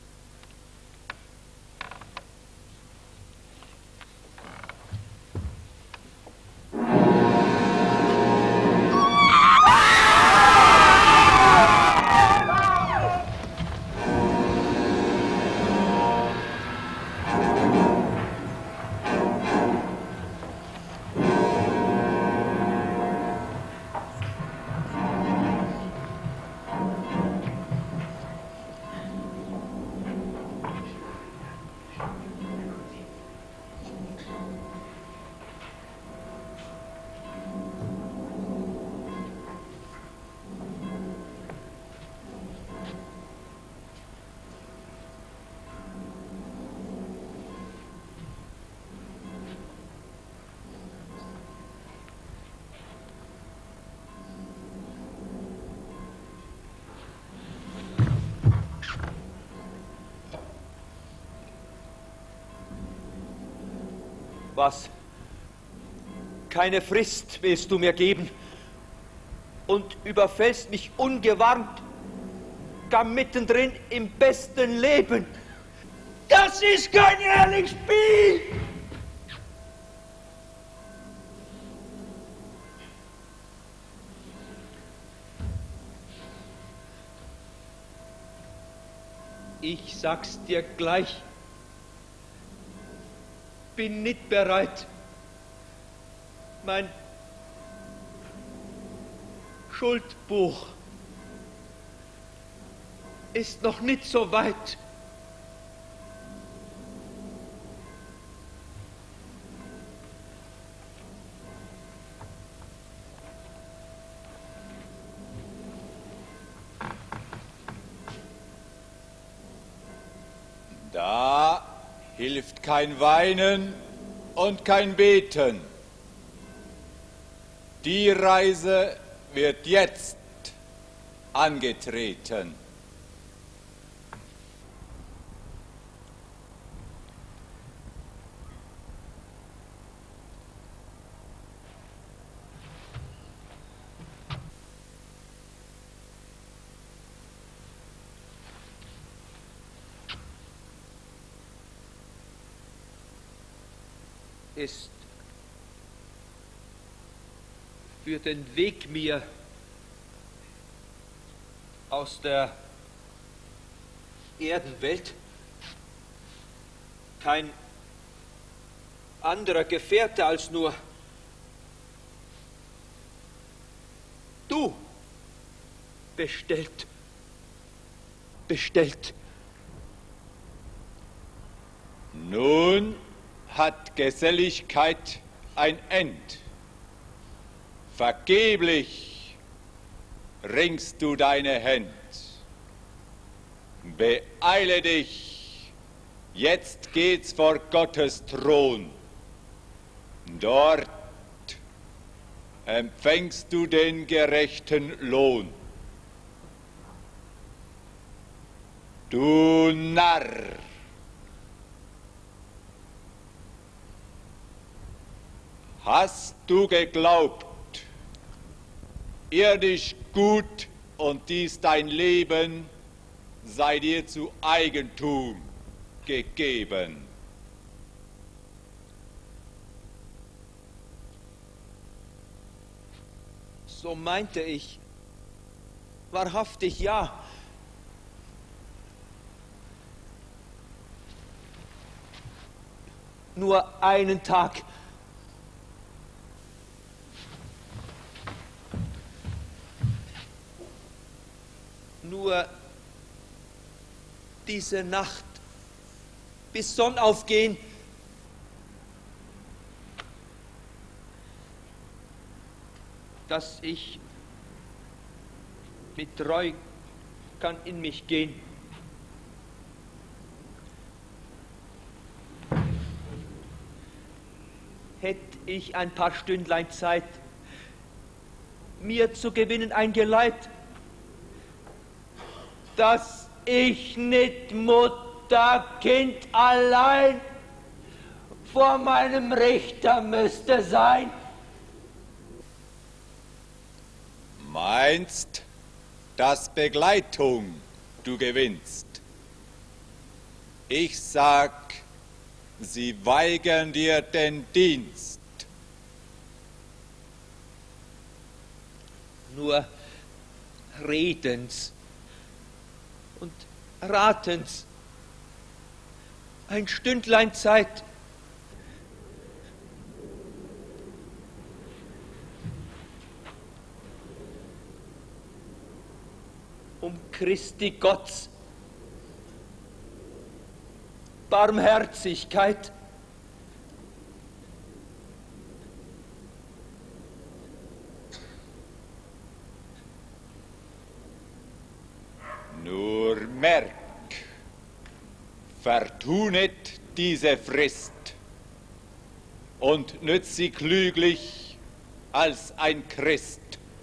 Was? Keine Frist willst du mir geben und überfällst mich ungewarnt, gar mittendrin im besten Leben. Das ist kein ehrliches Spiel! Ich sag's dir gleich. Bin nicht bereit, mein Schuldbuch ist noch nicht so weit. Da hilft kein Weinen und kein Beten. Die Reise wird jetzt angetreten. Ist für den Weg mir aus der Erdenwelt kein anderer Gefährte als nur du bestellt, bestellt. Nun hat Geselligkeit ein End. Vergeblich ringst du deine Händ. Beeile dich, jetzt geht's vor Gottes Thron. Dort empfängst du den gerechten Lohn. Du Narr! Hast du geglaubt, irdisch gut und dies dein Leben sei dir zu Eigentum gegeben? So meinte ich, wahrhaftig ja. nur einen Tag. Nur diese Nacht bis Sonnenaufgehen. Dass ich mit Treu kann in mich gehen. Hätte ich ein paar Stündlein Zeit, mir zu gewinnen ein Geleit, dass ich nicht Mutter, Kind allein vor meinem Richter müsste sein. Meinst, dass Begleitung du gewinnst? Ich sag, sie weigern dir den Dienst. Nur redens und ratens, ein Stündlein Zeit. Um Christi Gotts Barmherzigkeit. Nur merk, vertu nicht diese Frist und nütz sie klüglich als ein Christ.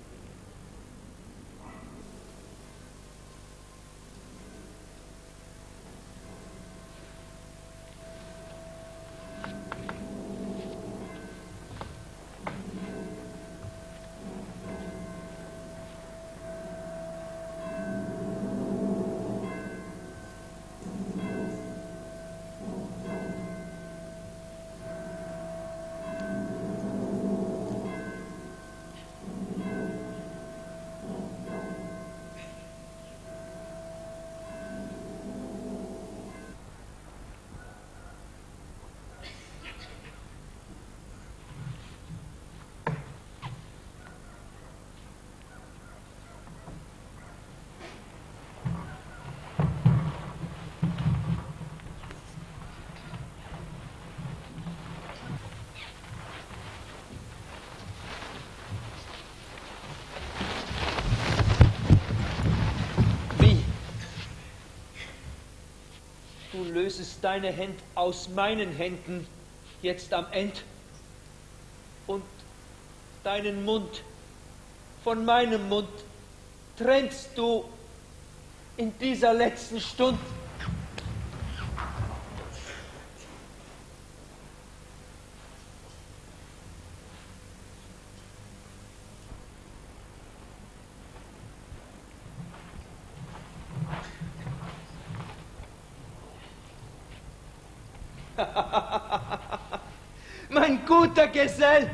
Du lösest deine Hände aus meinen Händen jetzt am End und deinen Mund von meinem Mund trennst du in dieser letzten Stunde. Mein guter Gesell!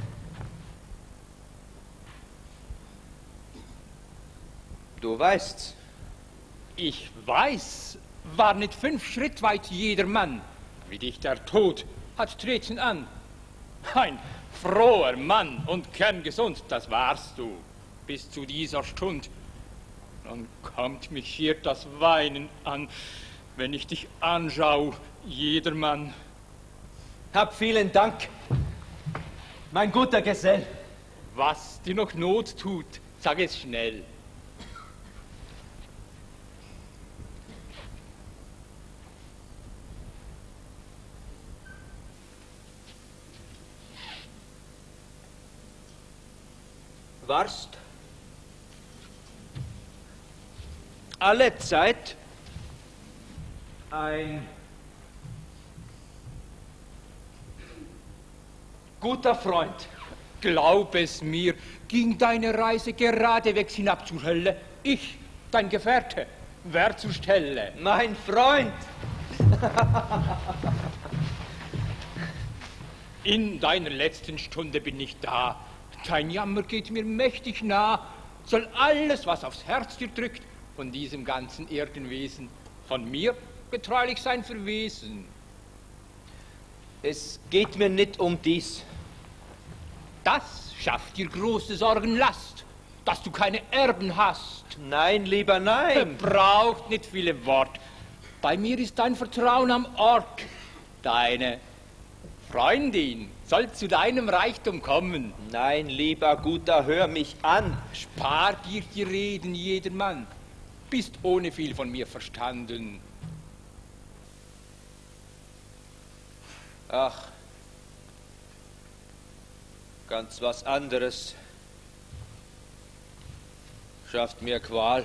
Du weißt's. Ich weiß, war nicht fünf Schritt weit jeder Mann, wie dich der Tod hat treten an. Ein froher Mann und kerngesund, das warst du, bis zu dieser Stund. Dann kommt mich hier das Weinen an, wenn ich dich anschau, jedermann. Hab vielen Dank, mein guter Gesell. Was dir noch Not tut, sag es schnell. Warst alle Zeit ein guter Freund. Glaub es mir, ging deine Reise geradewegs hinab zur Hölle. Ich, dein Gefährte, wer zur Stelle? Mein Freund! In deiner letzten Stunde bin ich da. Dein Jammer geht mir mächtig nah. Soll alles, was aufs Herz dir drückt, von diesem ganzen Erdenwesen, von mir getreulich sein verwesen. Es geht mir nicht um dies. Das schafft dir große Sorgenlast, dass du keine Erben hast. Nein, lieber nein. Braucht nicht viele Wort. Bei mir ist dein Vertrauen am Ort. Deine Freundin soll zu deinem Reichtum kommen. Nein, lieber Guter, hör mich an. Spar dir die Reden, jedermann. Bist ohne viel von mir verstanden. Ach, ganz was anderes schafft mir Qual.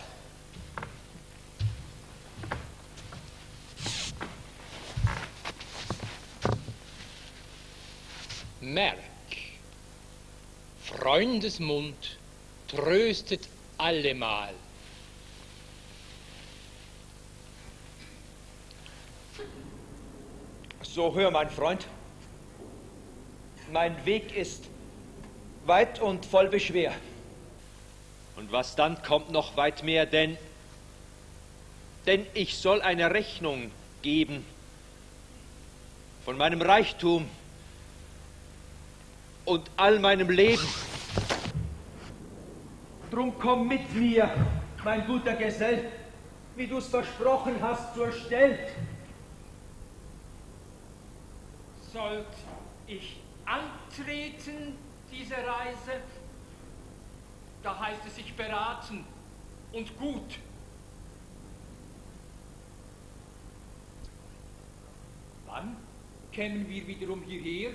Merk, Freundesmund tröstet allemal. So hör, mein Freund, mein Weg ist weit und voll Beschwer. Und was dann kommt noch weit mehr, denn, denn ich soll eine Rechnung geben von meinem Reichtum und all meinem Leben. Drum komm mit mir, mein guter Gesell, wie du's versprochen hast, zur Stell. Sollt ich antreten, diese Reise, da heißt es sich beraten und gut. Wann kämen wir wiederum hierher?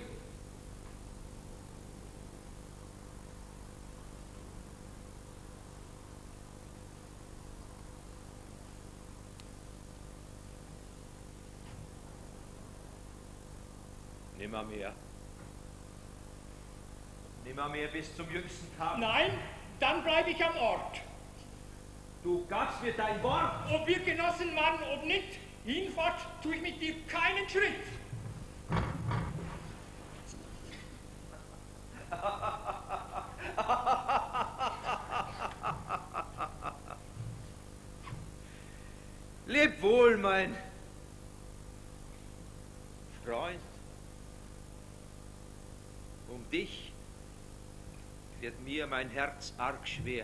Nimmermehr. Nimmermehr bis zum jüngsten Tag. Nein, dann bleibe ich am Ort. Du gabst mir dein Wort. Ob wir Genossen waren, ob nicht, hinfort tue ich mit dir keinen Schritt. Leb wohl, mein Freund. Um dich wird mir mein Herz arg schwer.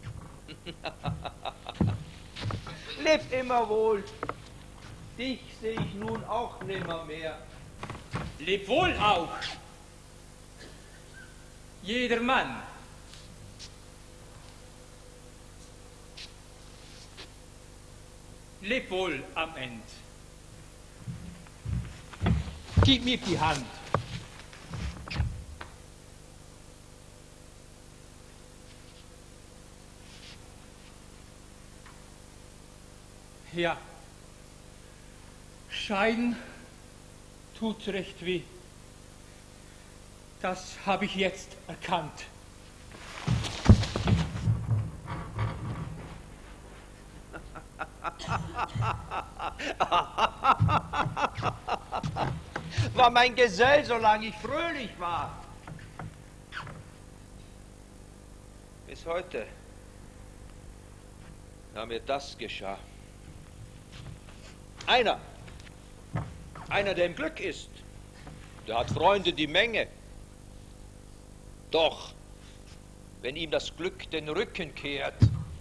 Leb immer wohl. Dich sehe ich nun auch nimmer mehr. Leb wohl auch. Jeder Mann. Leb wohl am Ende. Gib mir die Hand. Ja, Scheiden tut recht weh. Das habe ich jetzt erkannt. War mein Gesell, solange ich fröhlich war. Bis heute, da mir das geschah. Einer, einer, der im Glück ist, der hat Freunde die Menge. Doch, wenn ihm das Glück den Rücken kehrt,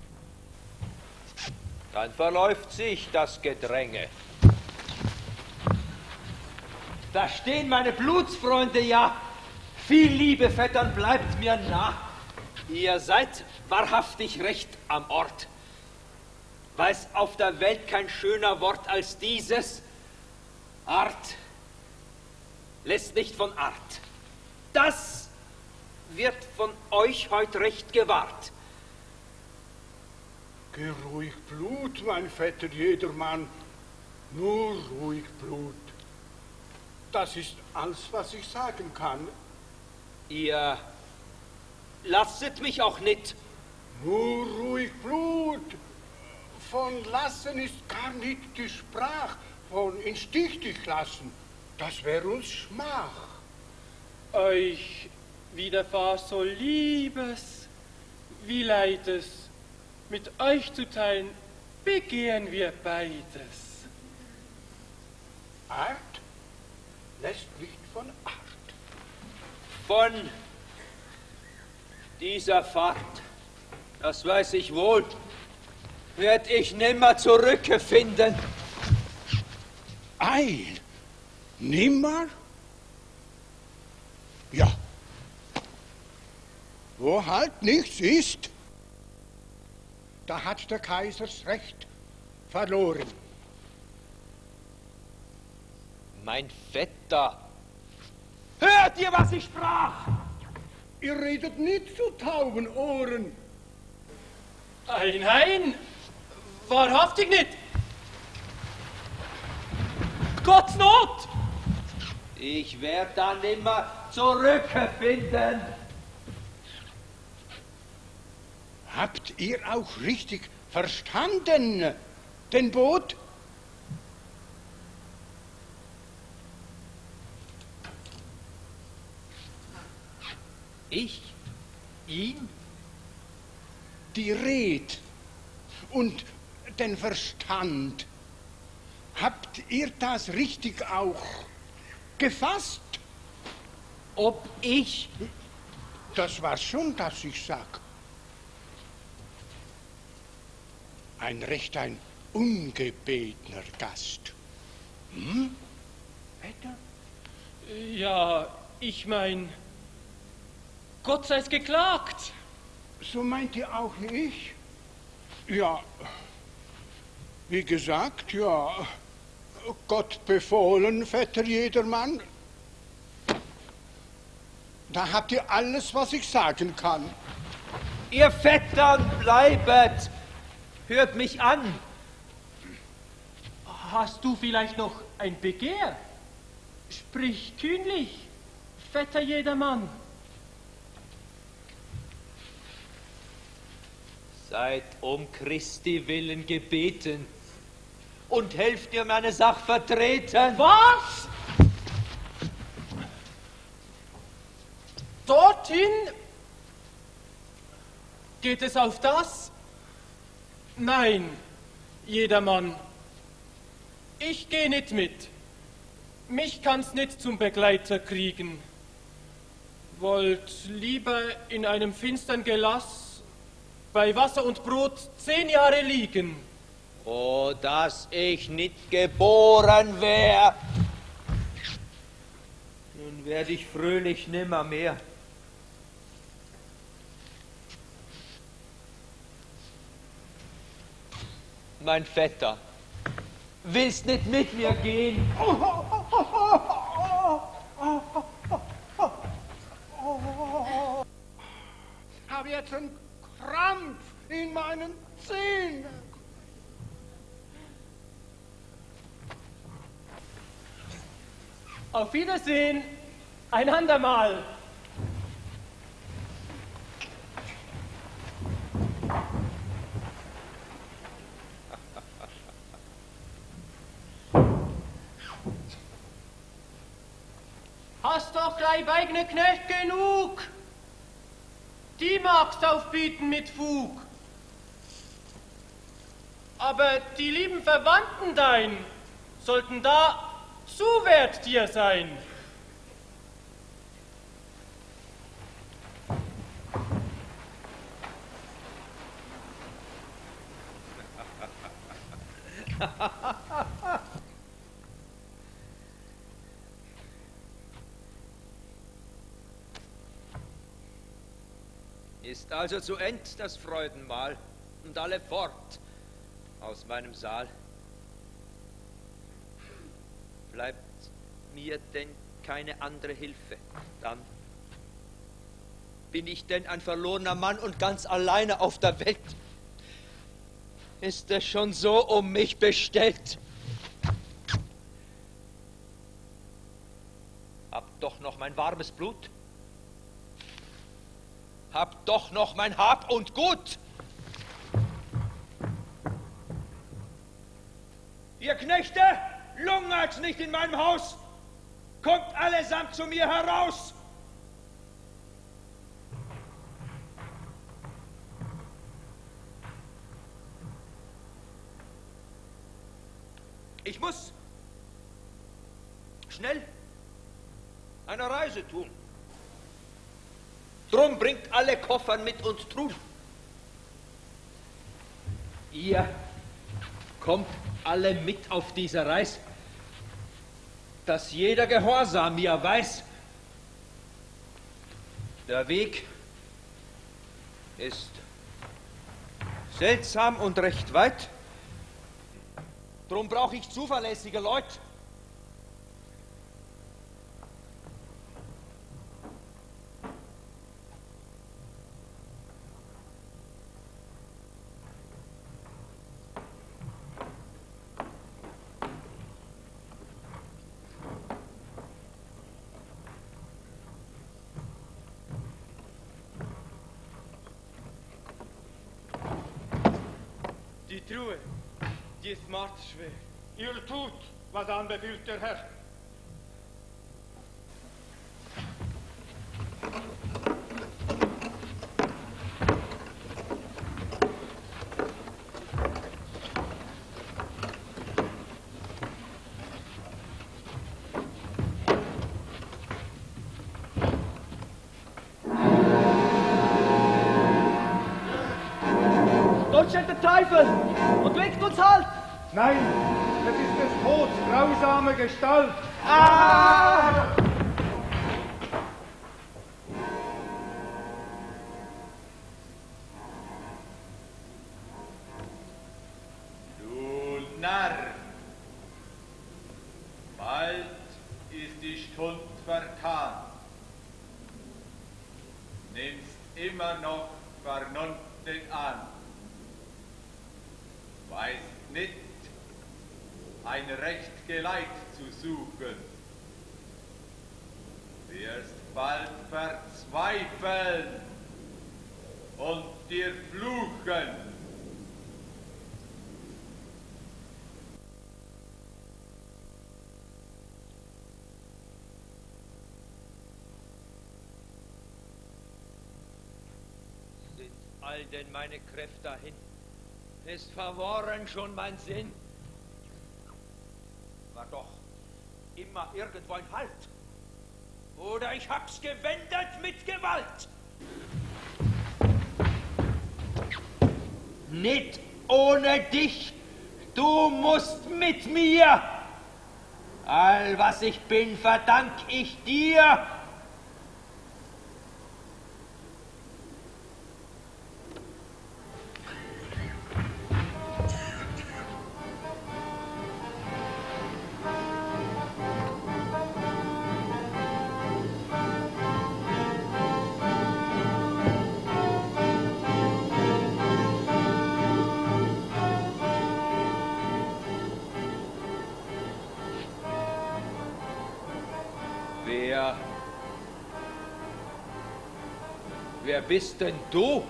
dann verläuft sich das Gedränge. Da stehen meine Blutsfreunde, ja. Viel Liebe, Vettern, bleibt mir nah. Ihr seid wahrhaftig recht am Ort. Weiß auf der Welt kein schöner Wort als dieses. Art lässt nicht von Art. Das wird von euch heut recht gewahrt. Geh ruhig Blut, mein Vetter Jedermann. Nur ruhig Blut. Das ist alles, was ich sagen kann. Ihr lasset mich auch nicht. Nur ruhig Blut. Von lassen ist gar nicht die Sprach. Von in Stich dich lassen, das wär uns Schmach. Euch widerfahr so Liebes wie Leides. Mit euch zu teilen, begehren wir beides. Art? lässt nicht von Acht. Von dieser Fahrt, das weiß ich wohl, werd ich nimmer zurückfinden. Ei, nimmer? Ja. Wo halt nichts ist, da hat der Kaisers Recht verloren. Mein Vetter, hört ihr, was ich sprach? Ihr redet nicht zu tauben Ohren. Nein, nein, wahrhaftig nicht. Gottes Not! Ich werd da nimmer zurückfinden. Habt ihr auch richtig verstanden, den Boot? Ich? Ihn? Die Red und den Verstand. Habt ihr das richtig auch gefasst? Ob ich? Das war schon, dass ich sag. Ein recht ein ungebetener Gast. Hm? Vetter? Ja, ich mein, Gott sei's geklagt. So meinte auch ich. Ja, wie gesagt, ja, Gott befohlen, Vetter jedermann. Da habt ihr alles, was ich sagen kann. Ihr Vettern bleibet! Hört mich an! Hast du vielleicht noch ein Begehr? Sprich kühnlich, Vetter jedermann. Seid um Christi willen gebeten und helft ihr meine Sache vertreten. Was? Dorthin? Geht es auf das? Nein, jedermann. Ich geh nicht mit. Mich kann's nicht zum Begleiter kriegen. Wollt lieber in einem finstern Gelass bei Wasser und Brot zehn Jahre liegen. Oh, dass ich nicht geboren wär. Nun werd ich fröhlich nimmermehr. Mein Vetter, willst nicht mit mir gehen? Hab jetzt einen Krampf in meinen Zähnen. Auf Wiedersehen, ein andermal. Hast doch dein eigene Knecht genug. Die magst aufbieten mit Fug. Aber die lieben Verwandten dein sollten da zuwert dir sein. Ist also zu End das Freudenmahl und alle fort aus meinem Saal. Bleibt mir denn keine andere Hilfe, dann bin ich denn ein verlorener Mann und ganz alleine auf der Welt. Ist es schon so um mich bestellt? Hab doch noch mein warmes Blut. Hab doch noch mein Hab und Gut. Ihr Knechte, lungert's nicht in meinem Haus. Kommt allesamt zu mir heraus. Ich muss schnell eine Reise tun. Drum bringt alle Koffer mit und tun. Ihr kommt alle mit auf diese Reise, dass jeder Gehorsam mir weiß. Der Weg ist seltsam und recht weit. Drum brauche ich zuverlässige Leute. Die Truhe, die ist marterschwer. Ihr tut, was anbefiehlt der Herr. Dort steht der Teufel und winkt uns Halt! Nein, das ist des Todes grausame Gestalt. Ah! Du Narr! Bald ist die Stund vertan. Nimmst immer noch Vernunften an. Weißt nicht, ein recht Geleit zu suchen. Wirst bald verzweifeln und dir fluchen. Sind all denn meine Kräfte dahin? Ist verworren schon mein Sinn. War doch immer irgendwo ein Halt. Oder ich hab's gewendet mit Gewalt. Nicht ohne dich. Du musst mit mir. All was ich bin, verdank ich dir. Wer... Wer bist denn du?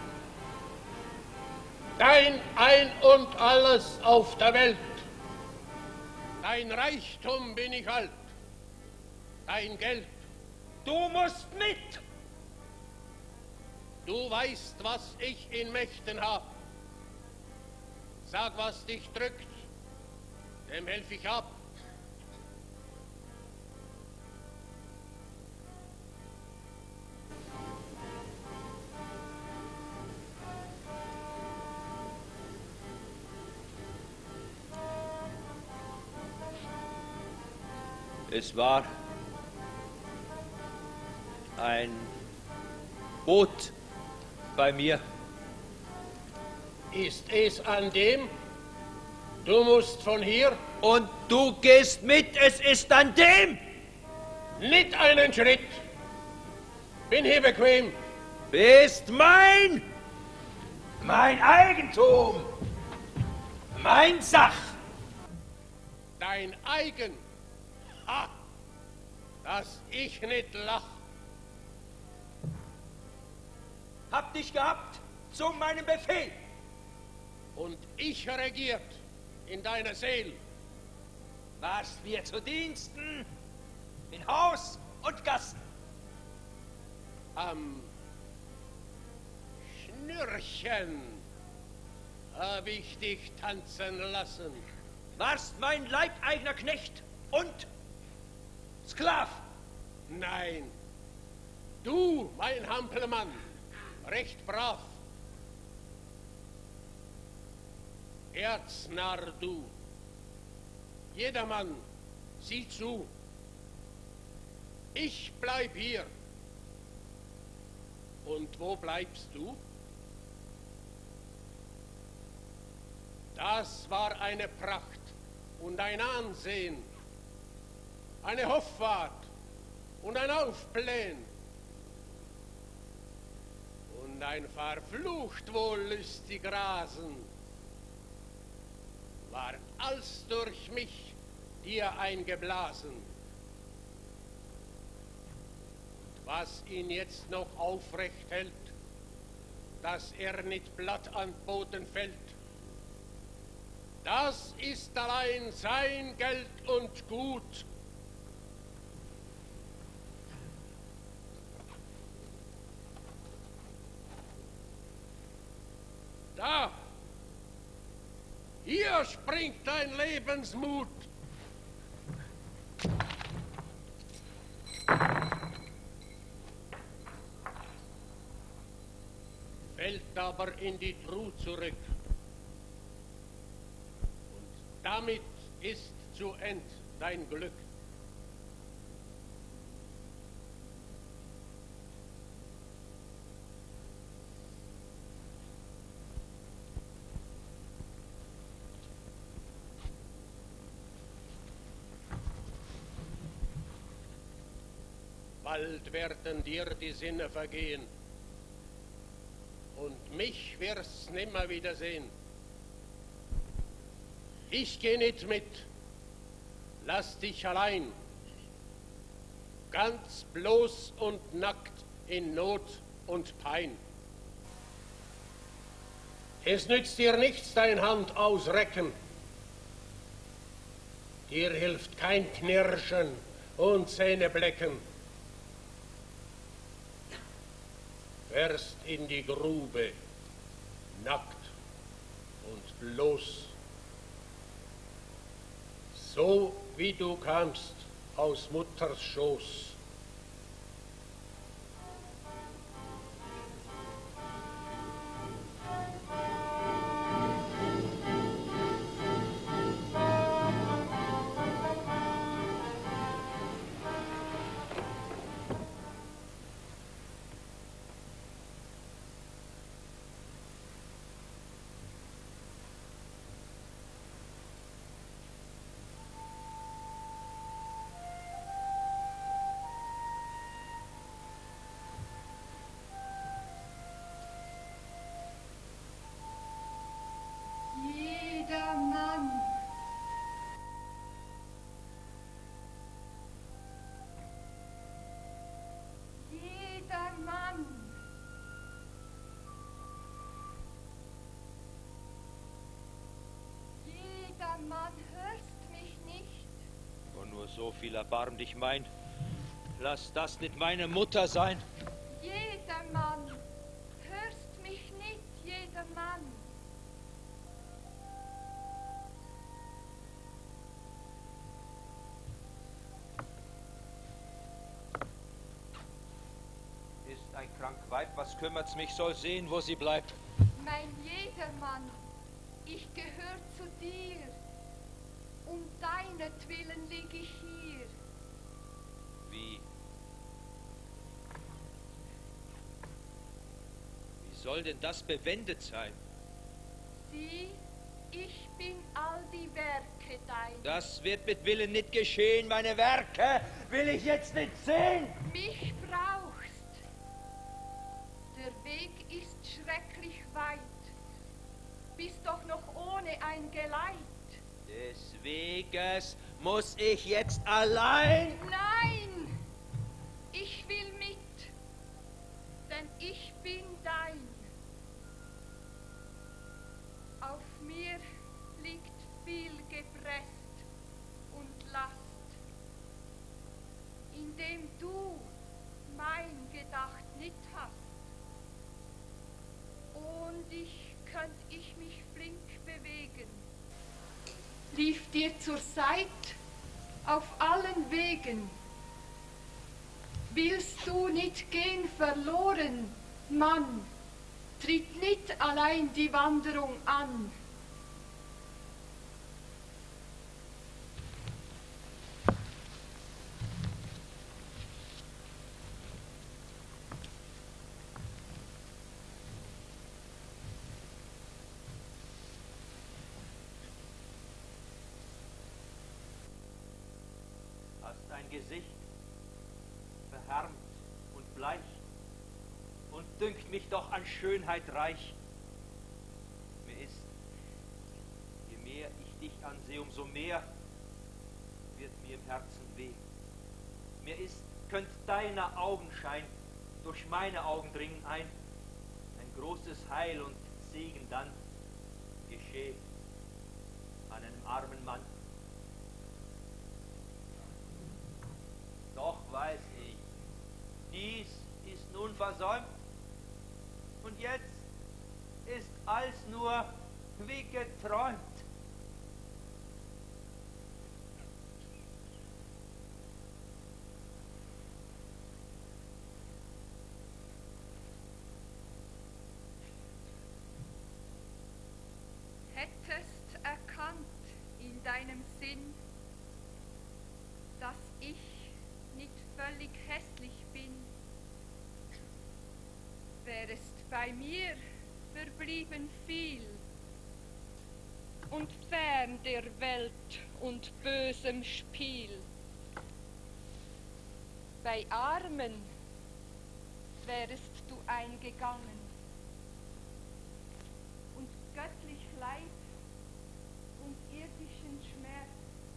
Dein Ein und Alles auf der Welt. Dein Reichtum bin ich alt. Dein Geld. Du musst mit! Du weißt, was ich in Mächten hab. Sag, was dich drückt, dem helf ich ab. Es war ein Boot bei mir. Ist es an dem? Du musst von hier. Und du gehst mit, es ist an dem. Nicht einen Schritt. Bin hier bequem. Bist mein. Mein Eigentum. Mein Sach. Dein Eigen. Ha! Dass ich nicht lach. Hab dich gehabt zu meinem Befehl. Und ich regiert in deiner Seel. Warst mir zu Diensten in Haus und Gassen. Am Schnürchen hab ich dich tanzen lassen. Warst mein leibeigener Knecht und Sklav. Nein, du, mein Hampelmann, recht brav. Erznarr du. Jedermann, sieh zu. Ich bleib hier. Und wo bleibst du? Das war eine Pracht und ein Ansehen, eine Hoffart und ein Aufblähen und ein verflucht wollüstig Rasen, war alles durch mich dir eingeblasen. Und was ihn jetzt noch aufrecht hält, dass er nicht Blatt an Boden fällt, das ist allein sein Geld und Gut. Da, hier springt dein Lebensmut. Fällt aber in die Truhe zurück. Damit ist zu End dein Glück. Bald werden dir die Sinne vergehen und mich wirst's nimmer wiedersehen. Ich geh nicht mit, lass dich allein, ganz bloß und nackt in Not und Pein. Es nützt dir nichts, dein Hand ausrecken, dir hilft kein Knirschen und Zähneblecken. Fährst in die Grube, nackt und bloß, so wie du kamst aus Mutters Schoß. Mann, hörst mich nicht? Wo nur so viel erbarm dich mein, lass das nicht meine Mutter sein. Jeder Mann, hörst mich nicht, jeder Mann. Ist ein krank Weib, was kümmert's mich, soll sehen, wo sie bleibt. Mein Jedermann, ich gehör zu dir. Um deinetwillen lieg ich hier. Wie? Wie soll denn das bewendet sein? Sieh, ich bin all die Werke dein. Das wird mit Willen nicht geschehen, meine Werke will ich jetzt nicht sehen. Mich brauchst. Der Weg ist schrecklich weit. Bist doch noch ohne ein Geleit. Deswegen muss ich jetzt allein... Nein, ich will mit, denn ich bin dein. Auf mir liegt viel gepresst und Last, indem du mein Gedacht nicht hast. Und ich könnt ich mich flink bewegen. Lief dir zur Seit auf allen Wegen. Willst du nicht gehen verloren, Mann? Tritt nicht allein die Wanderung an. Hast ein Gesicht verhärmt und bleich und dünkt mich doch an Schönheit reich. Mir ist, je mehr ich dich ansehe, umso mehr wird mir im Herzen weh. Mir ist, könnt deiner Augenschein durch meine Augen dringen ein, ein großes Heil und Segen dann geschehe an einem armen Mann. Doch weiß ich, dies ist nun versäumt und jetzt ist alles nur wie geträumt. Hättest erkannt in deinem Sinn, dass ich nicht völlig hässlich bin, wärest bei mir verblieben viel und fern der Welt und bösem Spiel. Bei Armen wärest du eingegangen und göttlich Leid und irdischen Schmerz,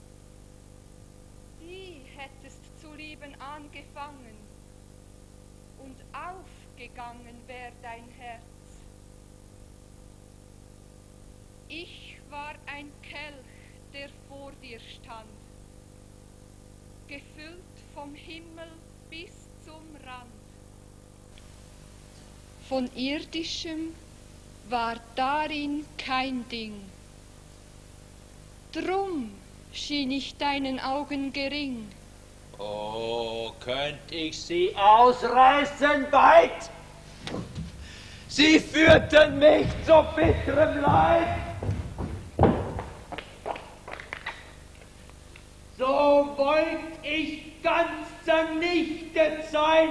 die hättest zu lieben angefangen und aufgegangen wär dein Herz. Ich war ein Kelch, der vor dir stand, gefüllt vom Himmel bis zum Rand. Von irdischem war darin kein Ding, drum schien ich deinen Augen gering. Oh, könnt ich sie ausreißen weit? Sie führten mich zu bitterem Leid. So wollt ich ganz zernichtet sein,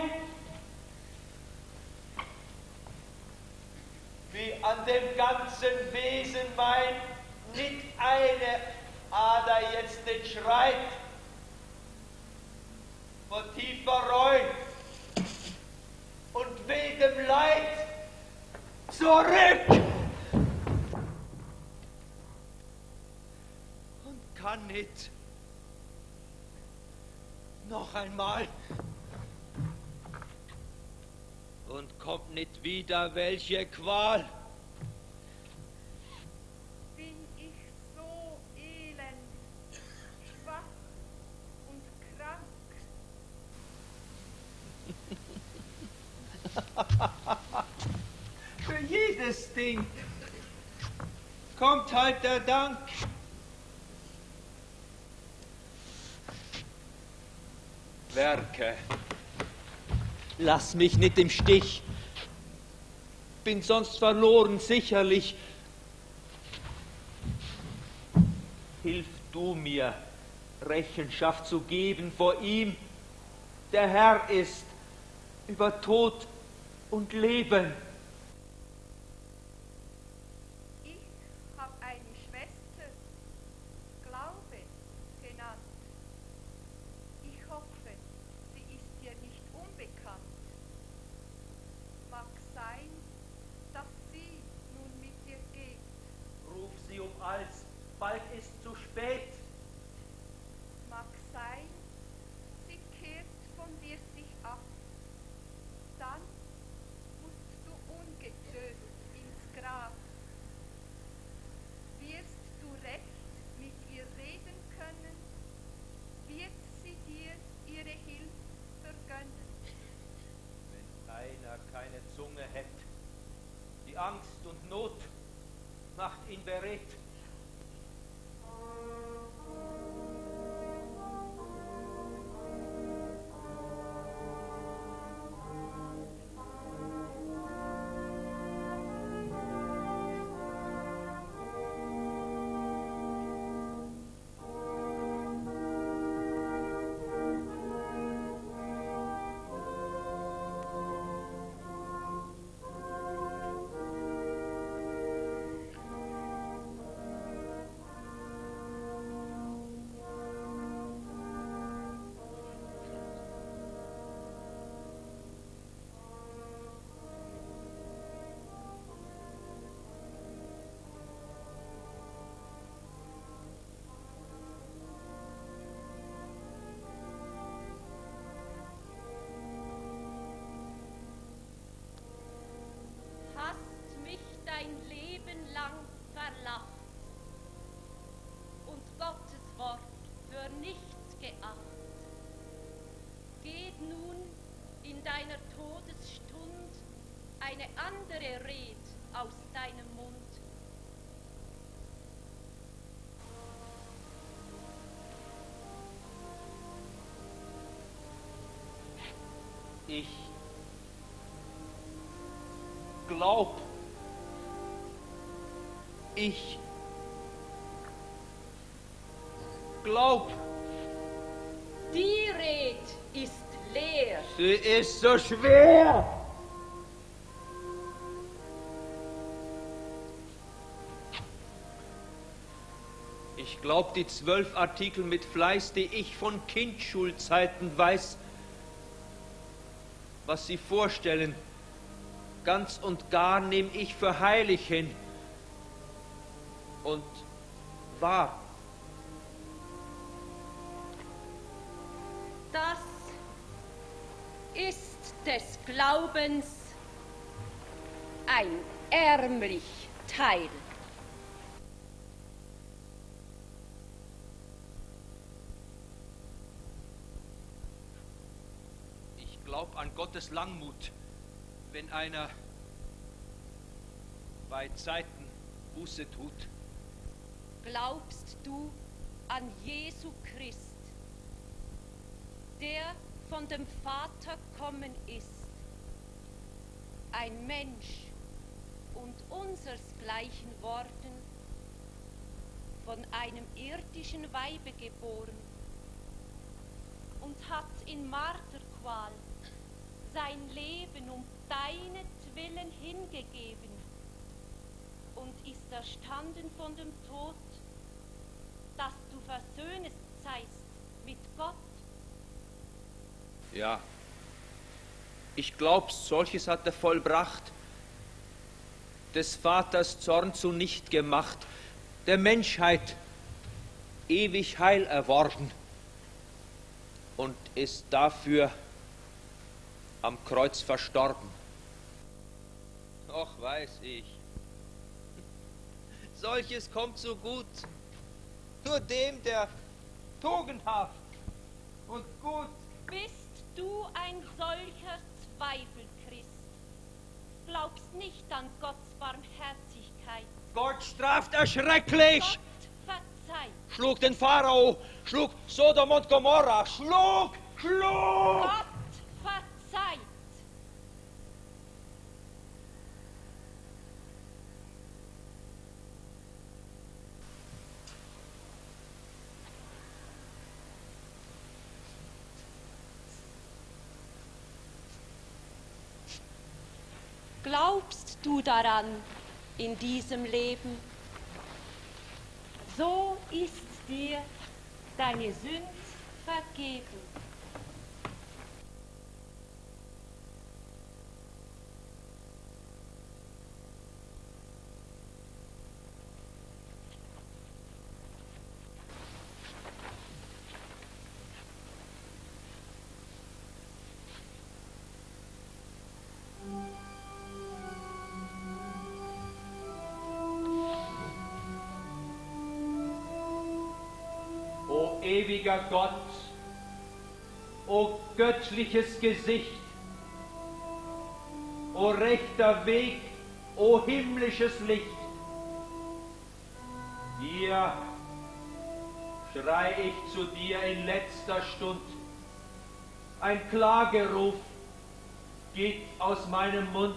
wie an dem ganzen Wesen mein nicht eine Ader jetzt nicht schreit, vor tiefer Reue und wildem Leid zurück und kann nicht noch einmal und kommt nicht wieder welche Qual. Bin ich so elend, schwach und krank? Für jedes Ding kommt halt der Dank. Werke, lass mich nicht im Stich, bin sonst verloren sicherlich. Hilf du mir, Rechenschaft zu geben vor ihm, der Herr ist über Tod und Leben. Ich hab eine Schwester, Glaube genannt. Ich hoffe, sie ist dir nicht unbekannt. Mag sein, dass sie nun mit dir geht. Ruf sie um als, bald ist zu spät. Mag sein, sie kehrt von dir sich ab. Dann musst du ungetröst ins Grab. Wirst du recht mit ihr reden können, wird sie dir ihre Hilfe vergönnen. Wenn einer keine Zunge hätt, die Angst und Not macht ihn beredt. deiner Todesstund eine andere Red aus deinem Mund. Ich glaub, ich glaub. Die Red ist leer. Sie ist so schwer. Ich glaub die zwölf Artikel mit Fleiß, die ich von Kindschulzeiten weiß, was sie vorstellen, ganz und gar nehm ich für heilig hin und wahr. Das ist des Glaubens ein ärmlich Teil. Ich glaub an Gottes Langmut, wenn einer bei Zeiten Buße tut. Glaubst du an Jesu Christ, der von dem Vater kommen ist, ein Mensch und unsersgleichen worden, von einem irdischen Weibe geboren und hat in Marterqual sein Leben um deinetwillen hingegeben und ist erstanden von dem Tod, dass du versöhnet seist mit Gott. Ja, ich glaub, solches hat er vollbracht, des Vaters Zorn zunicht gemacht, der Menschheit ewig Heil erworben und ist dafür am Kreuz verstorben. Och, weiß ich. Solches kommt so gut nur dem, der tugendhaft und gut. Bist du ein solcher Zweifel, Christ? Glaubst nicht an Gottes Barmherzigkeit? Gott straft erschrecklich! Gott verzeiht. Schlug den Pharao, schlug Sodom und Gomorra, schlug, schlug! Gott verzeiht. Glaubst du daran in diesem Leben? So ist dir deine Sünd vergeben. O ewiger Gott, o göttliches Gesicht, o rechter Weg, o himmlisches Licht, hier schrei ich zu dir in letzter Stund. Ein Klageruf geht aus meinem Mund.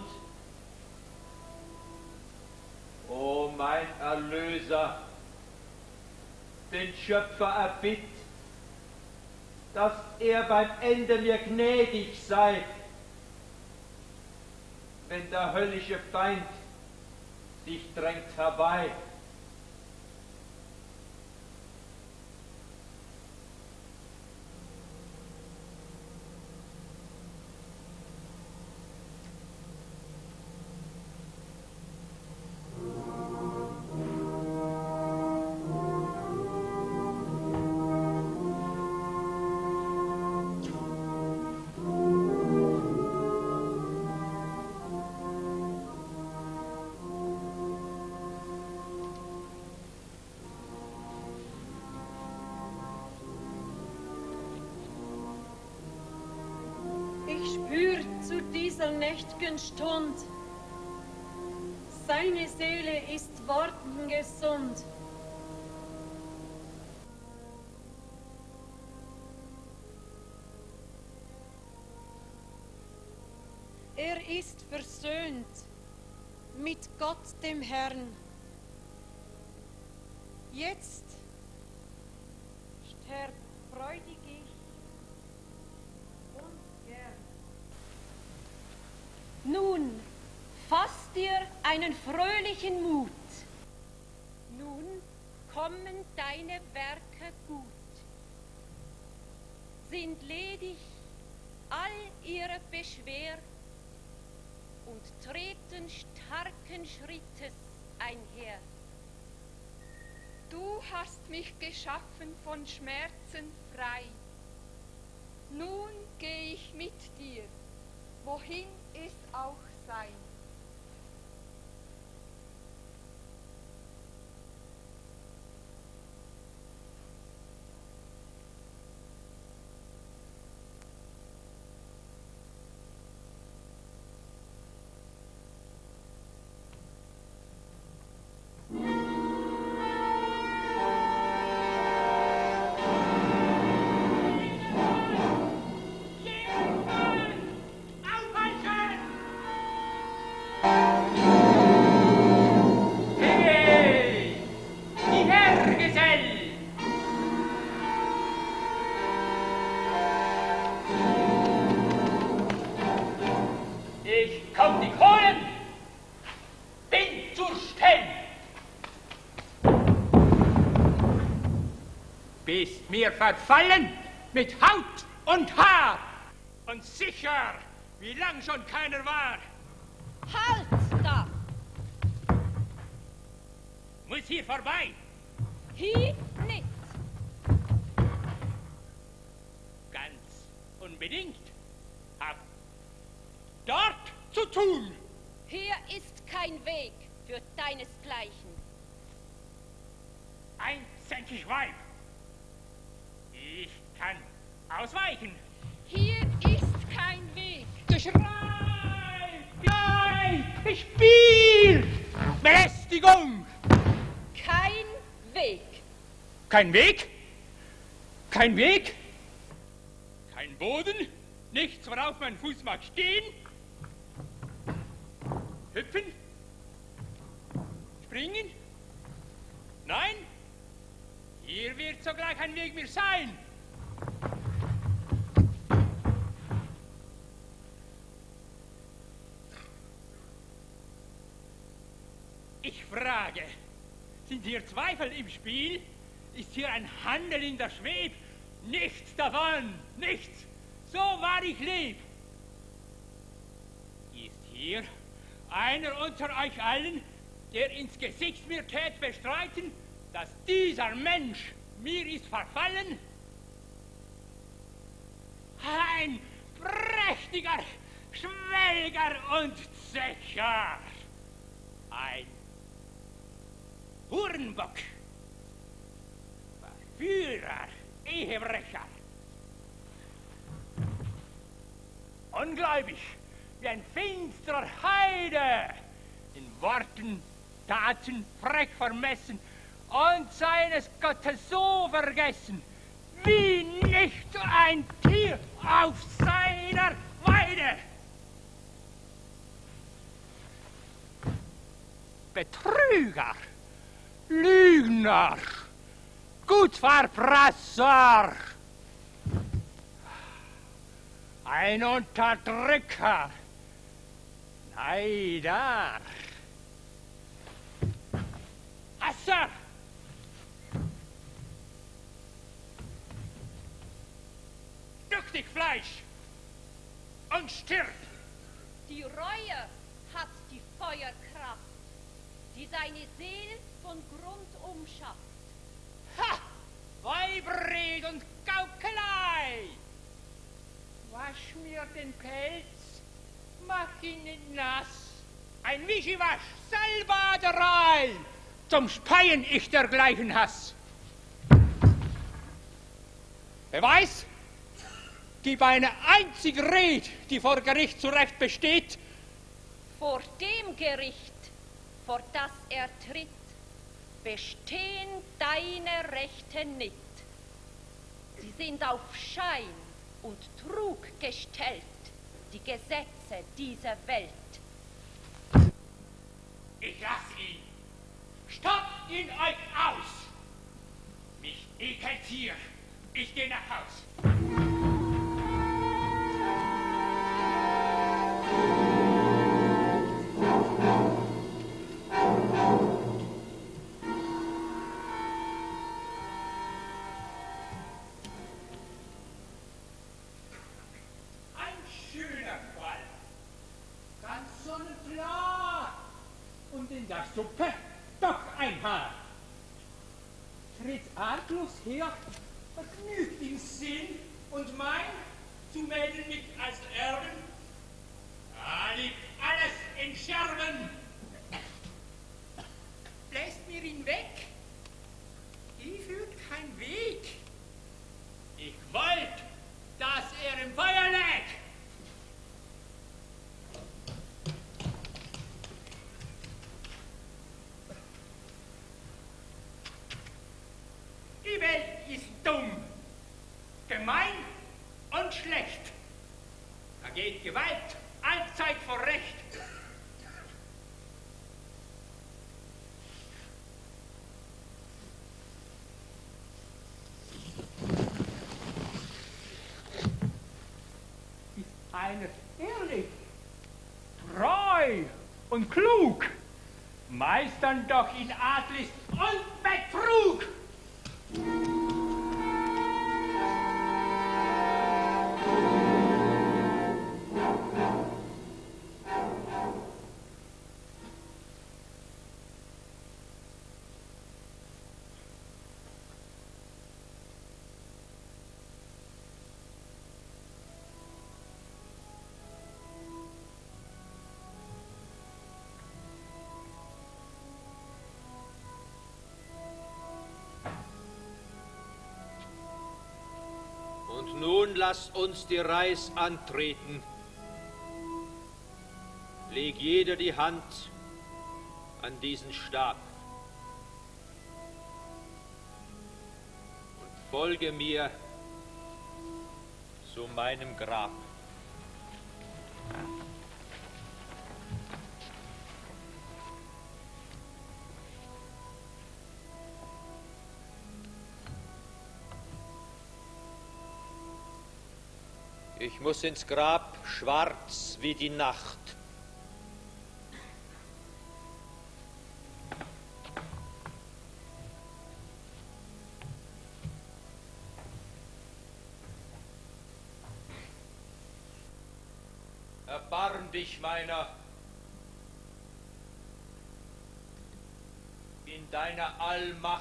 O mein Erlöser, den Schöpfer erbitt, dass er beim Ende mir gnädig sei, wenn der höllische Feind sich drängt herbei. Hör zu dieser nächt'gen Stund. Seine Seele ist worden gesund. Er ist versöhnt mit Gott dem Herrn. Jetzt sterb freudig ich und gern. Nun, fass dir einen fröhlichen Mut. Nun kommen deine Werke gut. Sind ledig all ihre Beschwer und treten starken Schrittes einher. Du hast mich geschaffen von Schmerzen frei. Nun geh ich mit dir, wohin es auch sei. Bist mir verfallen mit Haut und Haar und sicher, wie lang schon keiner war. Halt da! Muss hier vorbei. Hier nicht. Ganz unbedingt. Hab dort zu tun. Hier ist kein Weg für deinesgleichen. Ein zänkig Weib. Ich kann ausweichen. Hier ist kein Weg. Geschrei! Nein! Spiel! Belästigung! Kein Weg. Kein Weg? Kein Weg? Kein Boden? Nichts, worauf mein Fuß mag stehen? Hüpfen? Springen? Nein? Hier wird sogleich ein Weg mir sein. Ich frage, sind hier Zweifel im Spiel? Ist hier ein Handel in der Schweb? Nichts davon, nichts, so wahr ich leb. Ist hier einer unter euch allen, der ins Gesicht mir tät bestreiten, dass dieser Mensch mir ist verfallen? Ein prächtiger Schwelger und Zecher, ein Hurenbock, Verführer, Ehebrecher, ungläubig wie ein finsterer Heide, in Worten, Taten frech vermessen und seines Gottes so vergessen, wie nicht ein Tier auf seiner Weide. Betrüger, Lügner, Gutverprasser, ein Unterdrücker, Neider, Hasser, duck dich Fleisch und stirb. Die Reue hat die Feuerkraft, die seine Seele von Grund umschafft. Ha! Weibred und Gaukelei! Wasch mir den Pelz, mach ihn nicht nass. Ein Wischiwasch, Salbaderei, zum Speien ich dergleichen Hass. Beweis? gib eine einzige Rede, die vor Gericht zu Recht besteht. Vor dem Gericht, vor das er tritt, bestehen deine Rechte nicht. Sie sind auf Schein und Trug gestellt, die Gesetze dieser Welt. Ich lass ihn. Stoppt ihn euch aus. Mich ekelt hier. Ich gehe nach Haus. Ein schöner Fall. Ganz sonnenklar. Und in der Suppe doch ein Haar. Tritt arglos her, vergnügt im Sinn und mein, zu melden mich als Erben. Da liegt alles in Scherben. Bläst mir ihn weg, die führt kein Weg. Ich wollt, dass er im Feuer lägt. Die Welt ist dumm, gemein und schlecht. Da geht Gewalt allzeit vor Recht. Ist einer ehrlich, treu und klug, meistern doch in Adlis und Betrug. Und nun lass uns die Reis antreten. Leg jeder die Hand an diesen Stab und folge mir zu meinem Grab. Ich muss ins Grab, schwarz wie die Nacht. Erbarm dich meiner. In deiner Allmacht.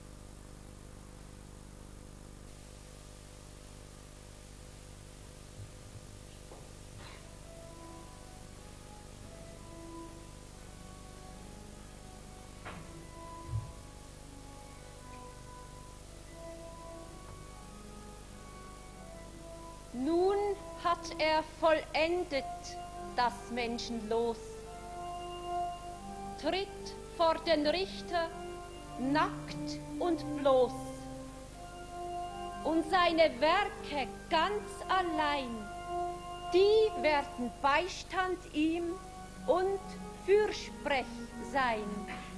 Nun hat er vollendet das Menschenlos, tritt vor den Richter nackt und bloß, und seine Werke ganz allein, die werden Beistand ihm und Fürsprech sein.